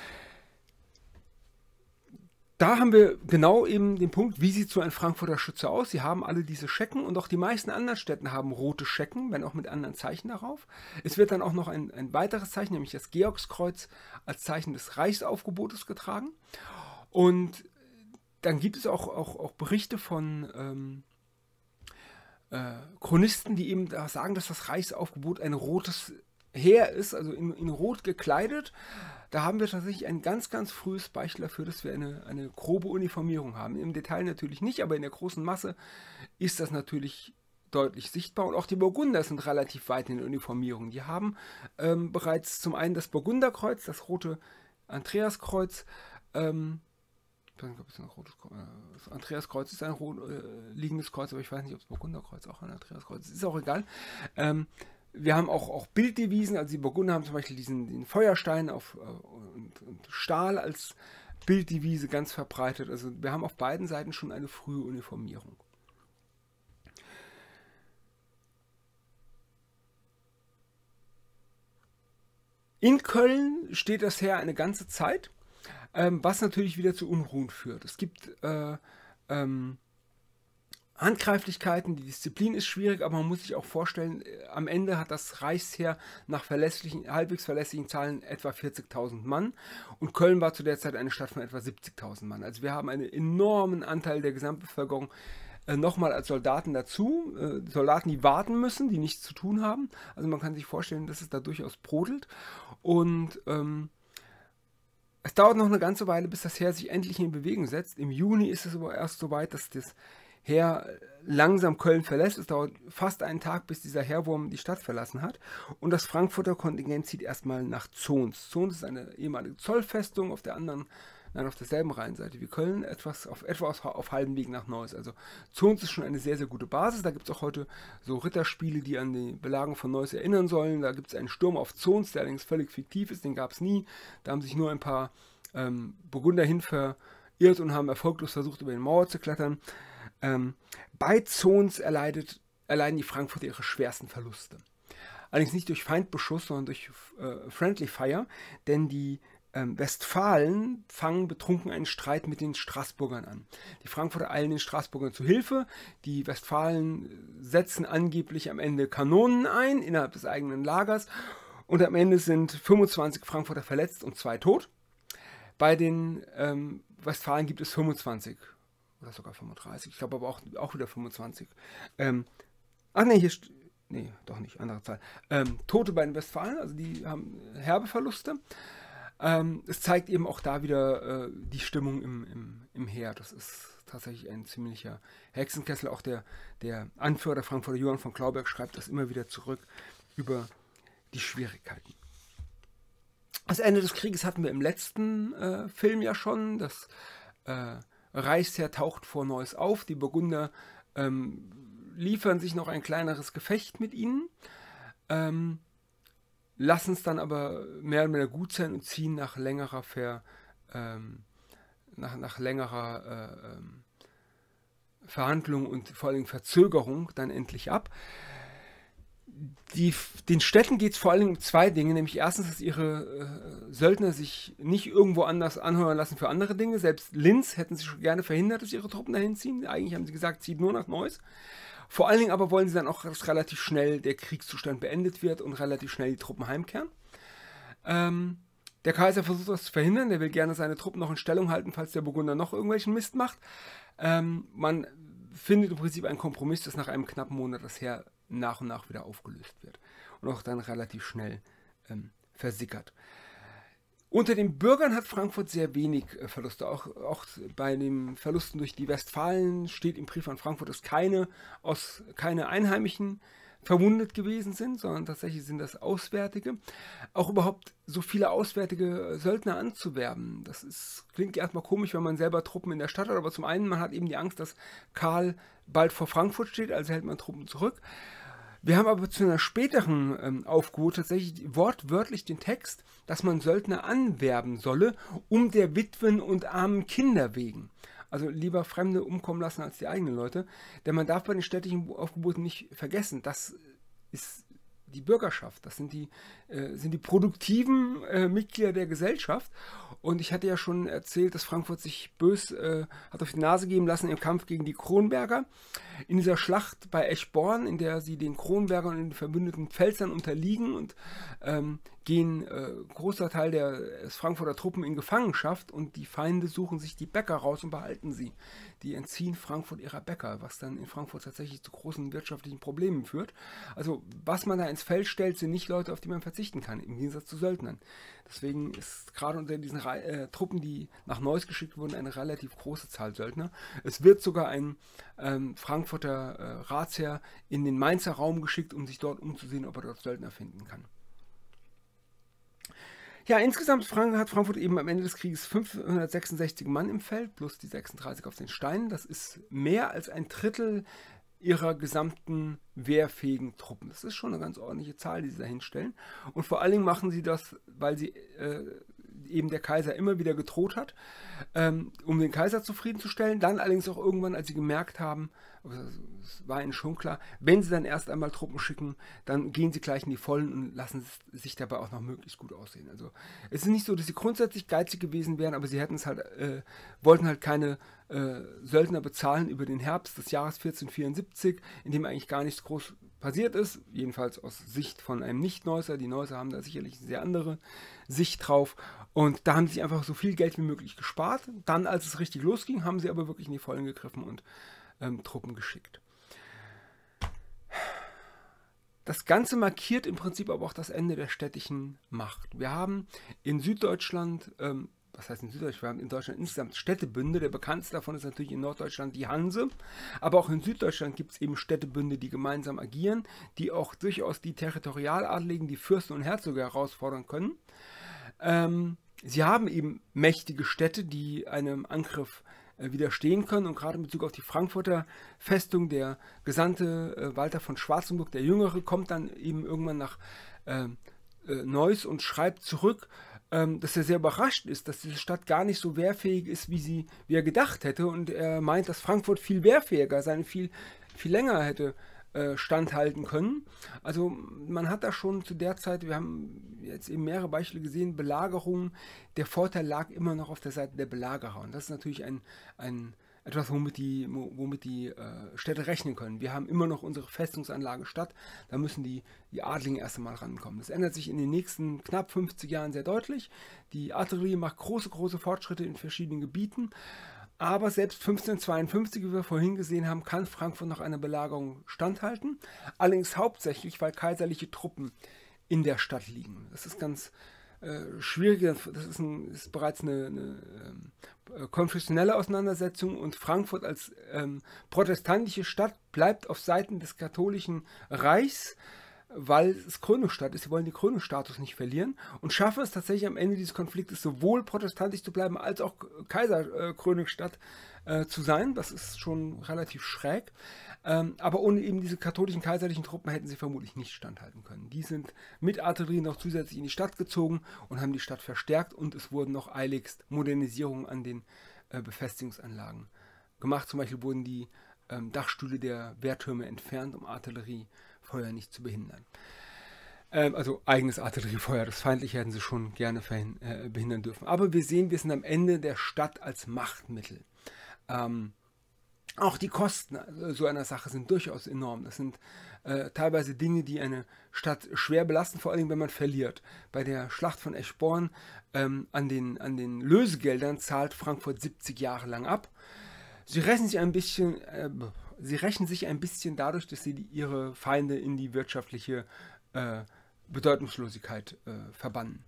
Da haben wir genau eben den Punkt, wie sieht so ein Frankfurter Schütze aus? Sie haben alle diese Schecken, und auch die meisten anderen Städten haben rote Schecken, wenn auch mit anderen Zeichen darauf. Es wird dann auch noch ein weiteres Zeichen, nämlich das Georgskreuz, als Zeichen des Reichsaufgebotes getragen. Und dann gibt es auch Berichte von Chronisten, die eben da sagen, dass das Reichsaufgebot ein rotes Heer ist, also in Rot gekleidet. Da haben wir tatsächlich ein ganz, ganz frühes Beispiel dafür, dass wir eine grobe Uniformierung haben. Im Detail natürlich nicht, aber in der großen Masse ist das natürlich deutlich sichtbar. Und auch die Burgunder sind relativ weit in der Uniformierung. Die haben bereits zum einen das Burgunderkreuz, das rote Andreaskreuz. Ich weiß nicht, ob es ein rotes das Andreaskreuz ist ein liegendes Kreuz, aber ich weiß nicht, ob das Burgunderkreuz auch ein Andreaskreuz ist. Ist auch egal. Wir haben auch Bilddevisen, also die Burgunder haben zum Beispiel den Feuerstein und Stahl als Bilddevise ganz verbreitet. Also wir haben auf beiden Seiten schon eine frühe Uniformierung. In Köln steht das Heer eine ganze Zeit, was natürlich wieder zu Unruhen führt. Es gibt Handgreiflichkeiten, die Disziplin ist schwierig, aber man muss sich auch vorstellen, am Ende hat das Reichsheer nach halbwegs verlässlichen Zahlen etwa 40.000 Mann, und Köln war zu der Zeit eine Stadt von etwa 70.000 Mann. Also wir haben einen enormen Anteil der Gesamtbevölkerung nochmal als Soldaten dazu, Soldaten, die warten müssen, die nichts zu tun haben. Also man kann sich vorstellen, dass es da durchaus brodelt, und es dauert noch eine ganze Weile, bis das Heer sich endlich in Bewegung setzt. Im Juni ist es aber erst so weit, dass das Heer langsam Köln verlässt. Es dauert fast einen Tag, bis dieser Heerwurm die Stadt verlassen hat. Und das Frankfurter Kontingent zieht erstmal nach Zons. Zons ist eine ehemalige Zollfestung auf auf derselben Rheinseite wie Köln, etwa auf halbem Weg nach Neuss. Also Zons ist schon eine sehr, sehr gute Basis. Da gibt es auch heute so Ritterspiele, die an die Belagerung von Neuss erinnern sollen. Da gibt es einen Sturm auf Zons, der allerdings völlig fiktiv ist. Den gab es nie. Da haben sich nur ein paar Burgunder hin verirrt und haben erfolglos versucht, über die Mauer zu klettern. Bei Zons erleiden die Frankfurter ihre schwersten Verluste. allerdings nicht durch Feindbeschuss, sondern durch Friendly Fire, denn die Westfalen fangen betrunken einen Streit mit den Straßburgern an. Die Frankfurter eilen den Straßburgern zu Hilfe, die Westfalen setzen angeblich am Ende Kanonen ein, innerhalb des eigenen Lagers, und am Ende sind 25 Frankfurter verletzt und 2 tot. Bei den Westfalen gibt es 25 oder sogar 35, ich glaube aber auch wieder 25. Ach nee, nee, doch nicht, andere Zahl. Tote bei den Westfalen, also die haben herbe Verluste. Es zeigt eben auch da wieder die Stimmung im Heer. Das ist tatsächlich ein ziemlicher Hexenkessel. Auch der Anführer der Frankfurter, Johann von Klauberg, schreibt das immer wieder zurück über die Schwierigkeiten. Das Ende des Krieges hatten wir im letzten Film ja schon. Das Reichsheer taucht vor Neuss auf. Die Burgunder liefern sich noch ein kleineres Gefecht mit ihnen. Lassen es dann aber mehr oder weniger gut sein und ziehen nach längerer Verhandlung und vor allem Verzögerung dann endlich ab. Den Städten geht es vor allem um 2 Dinge, nämlich erstens, dass ihre Söldner sich nicht irgendwo anders anheuern lassen für andere Dinge. Selbst Linz hätten sie schon gerne verhindert, dass ihre Truppen dahin ziehen. Eigentlich haben sie gesagt, zieht nur nach Neuss. Vor allen Dingen aber wollen sie dann auch, dass relativ schnell der Kriegszustand beendet wird und relativ schnell die Truppen heimkehren. Der Kaiser versucht das zu verhindern, der will gerne seine Truppen noch in Stellung halten, falls der Burgunder noch irgendwelchen Mist macht. Man findet im Prinzip einen Kompromiss, dass nach einem knappen Monat das Heer nach und nach wieder aufgelöst wird und auch dann relativ schnell versickert. Unter den Bürgern hat Frankfurt sehr wenig Verluste. Auch bei den Verlusten durch die Westfalen steht im Brief an Frankfurt, dass keine Einheimischen verwundet gewesen sind, sondern tatsächlich sind das Auswärtige. Auch überhaupt so viele auswärtige Söldner anzuwerben, klingt erstmal komisch, wenn man selber Truppen in der Stadt hat, aber zum einen, man hat eben die Angst, dass Karl bald vor Frankfurt steht, also hält man Truppen zurück. Wir haben aber zu einer späteren Aufgebot tatsächlich wortwörtlich den Text, dass man Söldner anwerben solle, um der Witwen und armen Kinder wegen. Also lieber Fremde umkommen lassen als die eigenen Leute. Denn man darf bei den städtischen Aufgeboten nicht vergessen, das ist die Bürgerschaft, das sind die produktiven Mitglieder der Gesellschaft. Und ich hatte ja schon erzählt, dass Frankfurt sich hat auf die Nase geben lassen im Kampf gegen die Kronberger. In dieser Schlacht bei Eschborn, in der sie den Kronbergern und den verbündeten Pfälzern unterliegen und gehen großer Teil des Frankfurter Truppen in Gefangenschaft und die Feinde suchen sich die Bäcker raus und behalten sie. Die entziehen Frankfurt ihrer Bäcker, was dann in Frankfurt tatsächlich zu großen wirtschaftlichen Problemen führt. Also was man da ins Feld stellt, sind nicht Leute, auf die man verzichten kann, im Gegensatz zu Söldnern. Deswegen ist gerade unter diesen Truppen, die nach Neuss geschickt wurden, eine relativ große Zahl Söldner. Es wird sogar ein Frankfurter Ratsherr in den Mainzer Raum geschickt, um sich dort umzusehen, ob er dort Söldner finden kann. Ja, insgesamt hat Frankfurt eben am Ende des Krieges 566 Mann im Feld, plus die 36 auf den Steinen. Das ist mehr als ein Drittel ihrer gesamten wehrfähigen Truppen. Das ist schon eine ganz ordentliche Zahl, die sie da hinstellen. Und vor allen Dingen machen sie das, weil sie eben der Kaiser immer wieder gedroht hat, um den Kaiser zufriedenzustellen. Dann allerdings auch irgendwann, als sie gemerkt haben, es war ihnen schon klar, wenn sie dann erst einmal Truppen schicken, dann gehen sie gleich in die Vollen und lassen sich dabei auch noch möglichst gut aussehen. Also es ist nicht so, dass sie grundsätzlich geizig gewesen wären, aber sie wollten halt keine Söldner bezahlen über den Herbst des Jahres 1474, in dem eigentlich gar nichts groß passiert ist, jedenfalls aus Sicht von einem Nicht-Neusser. Die Neusser haben da sicherlich eine sehr andere Sicht drauf und da haben sie sich einfach so viel Geld wie möglich gespart. Dann, als es richtig losging, haben sie aber wirklich in die Vollen gegriffen und Truppen geschickt. Das Ganze markiert im Prinzip aber auch das Ende der städtischen Macht. Wir haben in Süddeutschland, was heißt in Süddeutschland? Wir haben in Deutschland insgesamt Städtebünde. Der bekannteste davon ist natürlich in Norddeutschland die Hanse. Aber auch in Süddeutschland gibt es eben Städtebünde, die gemeinsam agieren, die auch durchaus die Territorialadligen, die Fürsten und Herzöge herausfordern können. Sie haben eben mächtige Städte, die einem Angriff widerstehen können. Und gerade in Bezug auf die Frankfurter Festung, der Gesandte Walter von Schwarzenburg, der Jüngere, kommt dann eben irgendwann nach Neuss und schreibt zurück, dass er sehr überrascht ist, dass diese Stadt gar nicht so wehrfähig ist, wie er gedacht hätte. Und er meint, dass Frankfurt viel wehrfähiger sein, viel länger hätte standhalten können. Also man hat da schon zu der Zeit, wir haben jetzt eben mehrere Beispiele gesehen, Belagerungen, der Vorteil lag immer noch auf der Seite der Belagerer. Und das ist natürlich etwas, womit die Städte rechnen können. Wir haben immer noch unsere Festungsanlage Stadt, da müssen die Adligen erst einmal rankommen. Das ändert sich in den nächsten knapp 50 Jahren sehr deutlich. Die Artillerie macht große Fortschritte in verschiedenen Gebieten. Aber selbst 1552, wie wir vorhin gesehen haben, kann Frankfurt noch einer Belagerung standhalten. Allerdings hauptsächlich, weil kaiserliche Truppen in der Stadt liegen. Das ist ganz schwierig. Das ist bereits eine konfessionelle Auseinandersetzung. Und Frankfurt als protestantische Stadt bleibt auf Seiten des katholischen Reichs, weil es Krönungsstadt ist. Sie wollen den Krönungsstatus nicht verlieren und schaffen es tatsächlich am Ende dieses Konfliktes sowohl protestantisch zu bleiben, als auch Kaiserkrönungsstadt zu sein. Das ist schon relativ schräg. Aber ohne eben diese katholischen kaiserlichen Truppen hätten sie vermutlich nicht standhalten können. Die sind mit Artillerie noch zusätzlich in die Stadt gezogen und haben die Stadt verstärkt und es wurden noch eiligst Modernisierungen an den Befestigungsanlagen gemacht. Zum Beispiel wurden die Dachstühle der Wehrtürme entfernt, um Artilleriefeuer nicht zu behindern. Also eigenes Artilleriefeuer, das feindliche hätten sie schon gerne behindern dürfen. Aber wir sehen, wir sind am Ende der Stadt als Machtmittel. Auch die Kosten so einer Sache sind durchaus enorm. Das sind teilweise Dinge, die eine Stadt schwer belasten, vor allem wenn man verliert. Bei der Schlacht von Eschborn an den Lösegeldern zahlt Frankfurt 70 Jahre lang ab. Sie rechnen sich ein bisschen dadurch, dass sie ihre Feinde in die wirtschaftliche Bedeutungslosigkeit verbannen.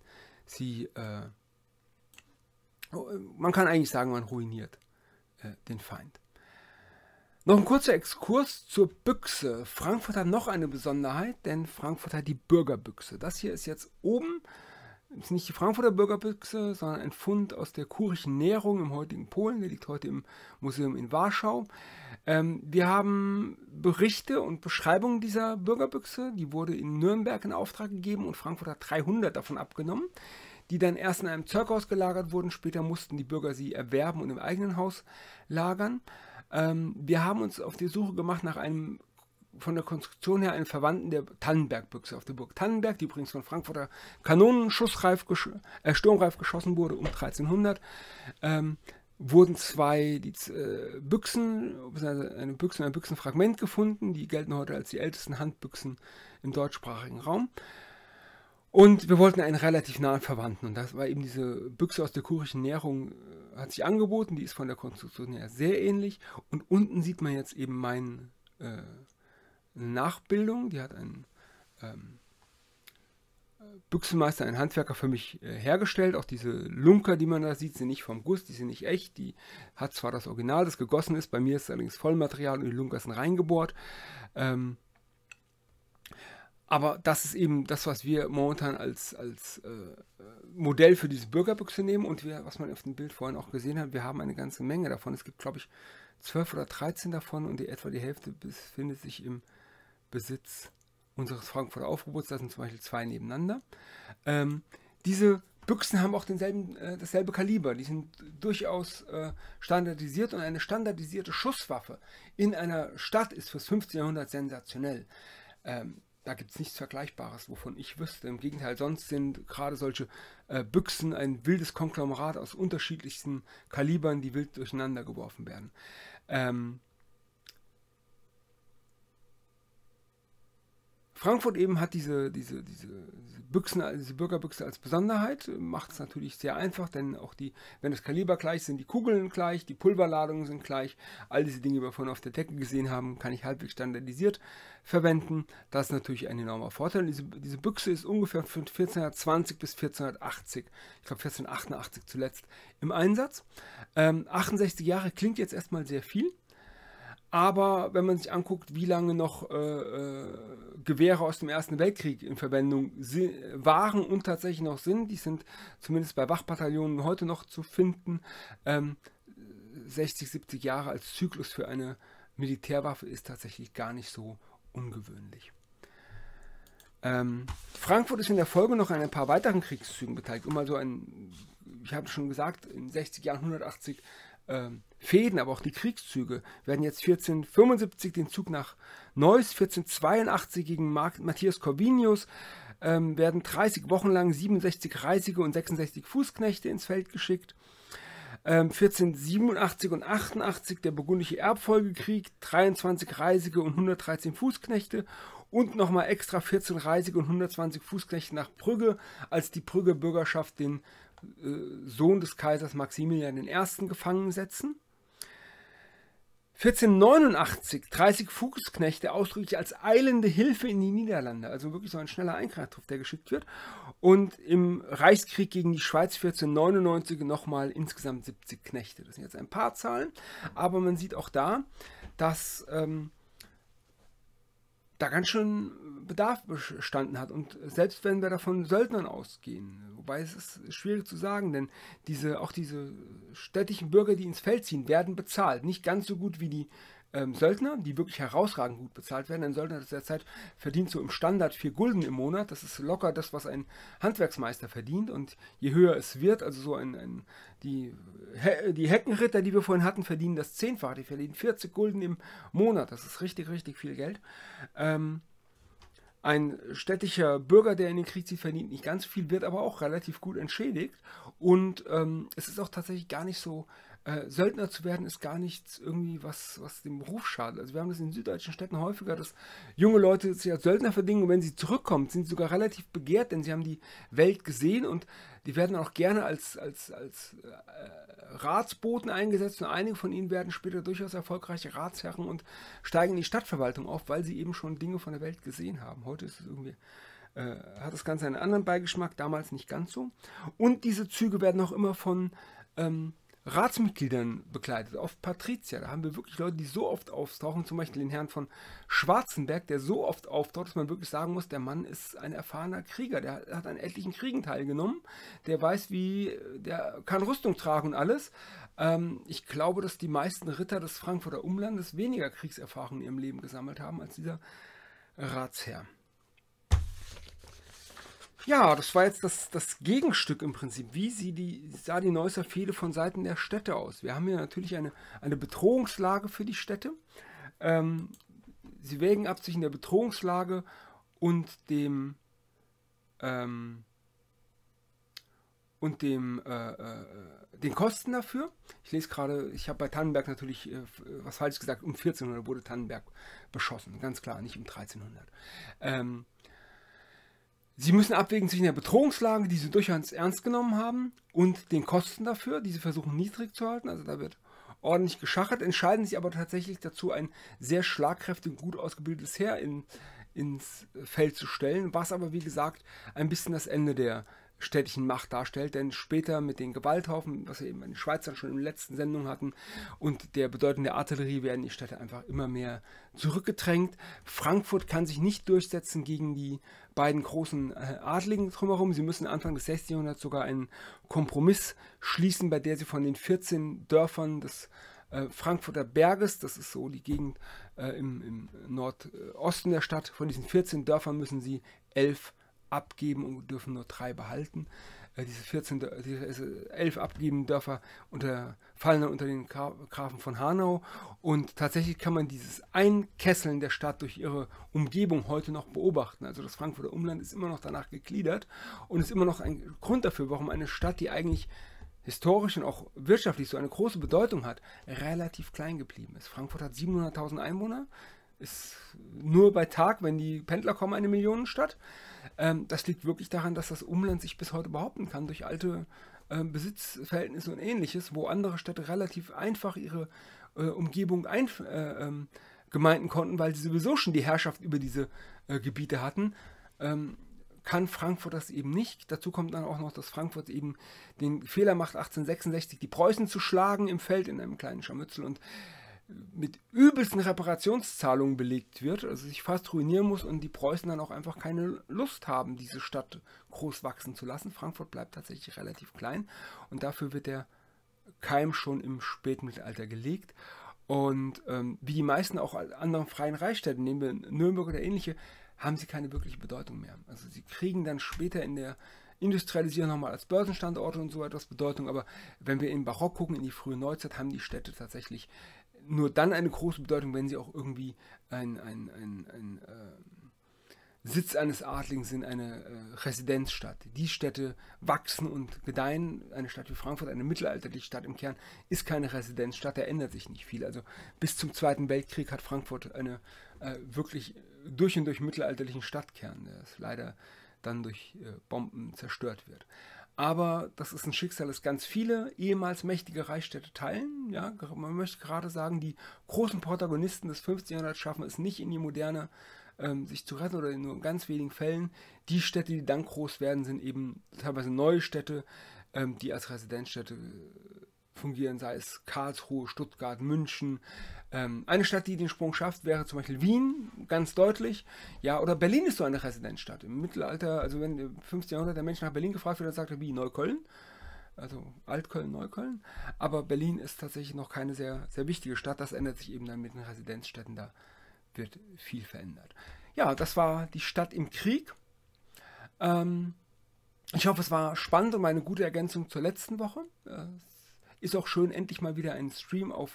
Man kann eigentlich sagen, man ruiniert den Feind. Noch ein kurzer Exkurs zur Büchse. Frankfurt hat noch eine Besonderheit, denn Frankfurt hat die Bürgerbüchse. Das hier ist jetzt oben. Das ist nicht die Frankfurter Bürgerbüchse, sondern ein Fund aus der kurischen Nährung im heutigen Polen. Der liegt heute im Museum in Warschau. Wir haben Berichte und Beschreibungen dieser Bürgerbüchse. Die wurde in Nürnberg in Auftrag gegeben und Frankfurt hat 300 davon abgenommen, die dann erst in einem Zeughaus gelagert wurden. Später mussten die Bürger sie erwerben und im eigenen Haus lagern. Wir haben uns auf die Suche gemacht nach einem von der Konstruktion her einen Verwandten der Tannenberg-Büchse auf der Burg Tannenberg, die übrigens von Frankfurter Kanonen sturmreif geschossen wurde um 1300, wurden zwei Büchsen, eine Büchse und ein Büchsenfragment gefunden, die gelten heute als die ältesten Handbüchsen im deutschsprachigen Raum. Und wir wollten einen relativ nahen Verwandten und das war eben diese Büchse aus der kurischen Nährung, hat sich angeboten, die ist von der Konstruktion her sehr ähnlich und unten sieht man jetzt eben eine Nachbildung, die hat ein Büchsenmeister, ein Handwerker für mich hergestellt. Auch diese Lunker, die man da sieht, sind nicht vom Guss, die sind nicht echt. Die hat zwar das Original, das gegossen ist, bei mir ist es allerdings Vollmaterial und die Lunker sind reingebohrt. Aber das ist eben das, was wir momentan als Modell für diese Bürgerbüchse nehmen und was man auf dem Bild vorhin auch gesehen hat, wir haben eine ganze Menge davon. Es gibt, glaube ich, 12 oder 13 davon und etwa die Hälfte befindet sich im Besitz unseres Frankfurter Aufgebots. Da sind zum Beispiel 2 nebeneinander. Diese Büchsen haben auch dasselbe Kaliber. Die sind durchaus standardisiert und eine standardisierte Schusswaffe in einer Stadt ist fürs 15. Jahrhundert sensationell. Da gibt es nichts Vergleichbares, wovon ich wüsste. Im Gegenteil, sonst sind gerade solche Büchsen ein wildes Konglomerat aus unterschiedlichsten Kalibern, die wild durcheinander geworfen werden. Frankfurt eben hat diese Bürgerbüchse als Besonderheit, macht es natürlich sehr einfach, denn auch wenn das Kaliber gleich ist, sind die Kugeln gleich, die Pulverladungen sind gleich, all diese Dinge, die wir vorhin auf der Decke gesehen haben, kann ich halbwegs standardisiert verwenden. Das ist natürlich ein enormer Vorteil. Diese Büchse ist ungefähr von 1420 bis 1480, ich glaube 1488 zuletzt, im Einsatz. 68 Jahre klingt jetzt erstmal sehr viel. Aber wenn man sich anguckt, wie lange noch Gewehre aus dem Ersten Weltkrieg in Verwendung waren und tatsächlich noch sind, die sind zumindest bei Wachbataillonen heute noch zu finden, 60, 70 Jahre als Zyklus für eine Militärwaffe ist tatsächlich gar nicht so ungewöhnlich. Frankfurt ist in der Folge noch an ein paar weiteren Kriegszügen beteiligt. Ich habe schon gesagt, in 60 Jahren 180 Fehden, aber auch die Kriegszüge, werden jetzt 1475 den Zug nach Neuss, 1482 gegen Matthias Corvinius, werden 30 Wochen lang 67 Reisige und 66 Fußknechte ins Feld geschickt. 1487 und 88 der burgundische Erbfolgekrieg, 23 Reisige und 113 Fußknechte und nochmal extra 14 Reisige und 120 Fußknechte nach Brügge, als die Brügger Bürgerschaft den Sohn des Kaisers Maximilian I. gefangen setzen. 1489 30 Fußknechte ausdrücklich als eilende Hilfe in die Niederlande, also wirklich so ein schneller Eingreiftrupp, der geschickt wird. Und im Reichskrieg gegen die Schweiz 1499 nochmal insgesamt 70 Knechte. Das sind jetzt ein paar Zahlen, aber man sieht auch da, dass da ganz schön Bedarf bestanden hat. Und selbst wenn wir davon Söldnern ausgehen, wobei es ist schwierig zu sagen, denn auch diese städtischen Bürger, die ins Feld ziehen, werden bezahlt. Nicht ganz so gut wie die Söldner, die wirklich herausragend gut bezahlt werden. Ein Söldner derzeit verdient so im Standard 4 Gulden im Monat. Das ist locker das, was ein Handwerksmeister verdient. Und je höher es wird, also so die Heckenritter, die wir vorhin hatten, verdienen das 10-fache. Die verdienen 40 Gulden im Monat. Das ist richtig, richtig viel Geld. Ein städtischer Bürger, der in den Krieg zieht, verdient nicht ganz viel, wird aber auch relativ gut entschädigt. Und es ist auch tatsächlich gar nicht so, Söldner zu werden, ist gar nichts irgendwie, was dem Beruf schadet. Also wir haben das in süddeutschen Städten häufiger, dass junge Leute sich als Söldner verdingen und wenn sie zurückkommen, sind sie sogar relativ begehrt, denn sie haben die Welt gesehen und die werden auch gerne als Ratsboten eingesetzt und einige von ihnen werden später durchaus erfolgreiche Ratsherren und steigen in die Stadtverwaltung auf, weil sie eben schon Dinge von der Welt gesehen haben. Heute ist es irgendwie, hat das Ganze einen anderen Beigeschmack, damals nicht ganz so. Und diese Züge werden auch immer von Ratsmitgliedern begleitet, oft Patrizier. Da haben wir wirklich Leute, die so oft auftauchen, zum Beispiel den Herrn von Schwarzenberg, der so oft auftaucht, dass man wirklich sagen muss, der Mann ist ein erfahrener Krieger, der hat an etlichen Kriegen teilgenommen, der weiß, der kann Rüstung tragen und alles. Ich glaube, dass die meisten Ritter des Frankfurter Umlandes weniger Kriegserfahrung in ihrem Leben gesammelt haben als dieser Ratsherr. Ja, das war jetzt das Gegenstück im Prinzip. Wie sah die Neusser Fehde von Seiten der Städte aus? Wir haben hier natürlich eine Bedrohungslage für die Städte. Sie wägen ab zwischen der Bedrohungslage und den Kosten dafür. Ich lese gerade, ich habe bei Tannenberg natürlich was falsch gesagt, um 1400 wurde Tannenberg beschossen, ganz klar, nicht um 1300. Sie müssen abwägen zwischen der Bedrohungslage, die sie durchaus ernst genommen haben, und den Kosten dafür, die sie versuchen niedrig zu halten. Also da wird ordentlich geschachert, entscheiden sich aber tatsächlich dazu, ein sehr schlagkräftig, gut ausgebildetes Heer ins Feld zu stellen, was aber wie gesagt ein bisschen das Ende der städtischen Macht darstellt, denn später mit den Gewalthaufen, was wir eben in den Schweizern schon in der letzten Sendung hatten, und der Bedeutung der Artillerie werden die Städte einfach immer mehr zurückgedrängt. Frankfurt kann sich nicht durchsetzen gegen die beiden großen Adligen drumherum. Sie müssen Anfang des 16. Jahrhunderts sogar einen Kompromiss schließen, bei der sie von den 14 Dörfern des Frankfurter Berges, das ist so die Gegend im Nordosten der Stadt, von diesen 14 Dörfern müssen sie 11 abgeben und dürfen nur 3 behalten. Diese 11 abgegebenen Dörfer fallen dann unter den Grafen von Hanau und tatsächlich kann man dieses Einkesseln der Stadt durch ihre Umgebung heute noch beobachten. Also das Frankfurter Umland ist immer noch danach gegliedert und ist immer noch ein Grund dafür, warum eine Stadt, die eigentlich historisch und auch wirtschaftlich so eine große Bedeutung hat, relativ klein geblieben ist. Frankfurt hat 700.000 Einwohner, ist nur bei Tag, wenn die Pendler kommen, eine Millionenstadt. Das liegt wirklich daran, dass das Umland sich bis heute behaupten kann durch alte Besitzverhältnisse und Ähnliches, wo andere Städte relativ einfach ihre Umgebung gemeinden konnten, weil sie sowieso schon die Herrschaft über diese Gebiete hatten. Kann Frankfurt das eben nicht. Dazu kommt dann auch noch, dass Frankfurt eben den Fehler macht, 1866 die Preußen zu schlagen im Feld in einem kleinen Scharmützel und mit übelsten Reparationszahlungen belegt wird, also sich fast ruinieren muss und die Preußen dann auch einfach keine Lust haben, diese Stadt groß wachsen zu lassen. Frankfurt bleibt tatsächlich relativ klein und dafür wird der Keim schon im Spätmittelalter gelegt. Und wie die meisten auch anderen freien Reichsstädte, nehmen wir Nürnberg oder ähnliche, haben sie keine wirkliche Bedeutung mehr. Also sie kriegen dann später in der industrialisieren nochmal als Börsenstandorte und so etwas Bedeutung, aber wenn wir in Barock gucken, in die frühe Neuzeit, haben die Städte tatsächlich nur dann eine große Bedeutung, wenn sie auch irgendwie ein Sitz eines Adligen sind, eine Residenzstadt. Die Städte wachsen und gedeihen. Eine Stadt wie Frankfurt, eine mittelalterliche Stadt im Kern, ist keine Residenzstadt, da ändert sich nicht viel. Also bis zum Zweiten Weltkrieg hat Frankfurt eine wirklich durch und durch mittelalterlichen Stadtkern, der ist leider dann durch Bomben zerstört wird. Aber das ist ein Schicksal, das ganz viele ehemals mächtige Reichsstädte teilen. Ja, man möchte gerade sagen, die großen Protagonisten des 15. Jahrhunderts schaffen es nicht in die Moderne sich zu retten oder in nur ganz wenigen Fällen. Die Städte, die dann groß werden, sind eben teilweise neue Städte, die als Residenzstädte fungieren, sei es Karlsruhe, Stuttgart, München. Eine Stadt, die den Sprung schafft, wäre zum Beispiel Wien, ganz deutlich. Ja, oder Berlin ist so eine Residenzstadt. Im Mittelalter, also wenn im 15. Jahrhundert der Mensch nach Berlin gefragt wird, dann sagt er wie Neukölln. Also Altköln, Neukölln. Aber Berlin ist tatsächlich noch keine sehr, sehr wichtige Stadt. Das ändert sich eben dann mit den Residenzstädten. Da wird viel verändert. Ja, das war die Stadt im Krieg. Ich hoffe, es war spannend und eine gute Ergänzung zur letzten Woche. Ist auch schön, endlich mal wieder einen Stream auf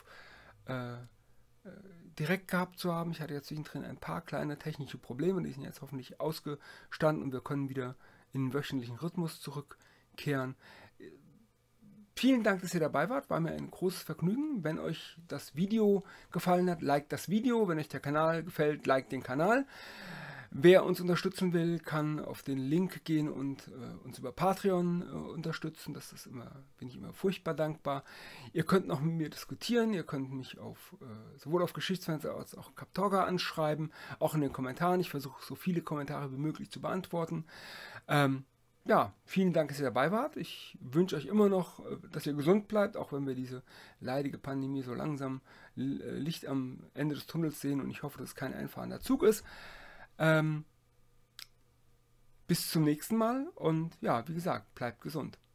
direkt gehabt zu haben. Ich hatte jetzt zwischendrin ein paar kleine technische Probleme, die sind jetzt hoffentlich ausgestanden und wir können wieder in den wöchentlichen Rhythmus zurückkehren. Vielen Dank, dass ihr dabei wart. War mir ein großes Vergnügen. Wenn euch das Video gefallen hat, liked das Video. Wenn euch der Kanal gefällt, liked den Kanal. Wer uns unterstützen will, kann auf den Link gehen und uns über Patreon unterstützen. Das ist immer, bin ich immer furchtbar dankbar. Ihr könnt noch mit mir diskutieren. Ihr könnt mich sowohl auf Geschichtsfans als auch Captorga anschreiben. Auch in den Kommentaren. Ich versuche so viele Kommentare wie möglich zu beantworten. Ja, vielen Dank, dass ihr dabei wart. Ich wünsche euch immer noch, dass ihr gesund bleibt, auch wenn wir diese leidige Pandemie so langsam Licht am Ende des Tunnels sehen und ich hoffe, dass es kein einfahrender Zug ist. Bis zum nächsten Mal und ja, wie gesagt, bleibt gesund.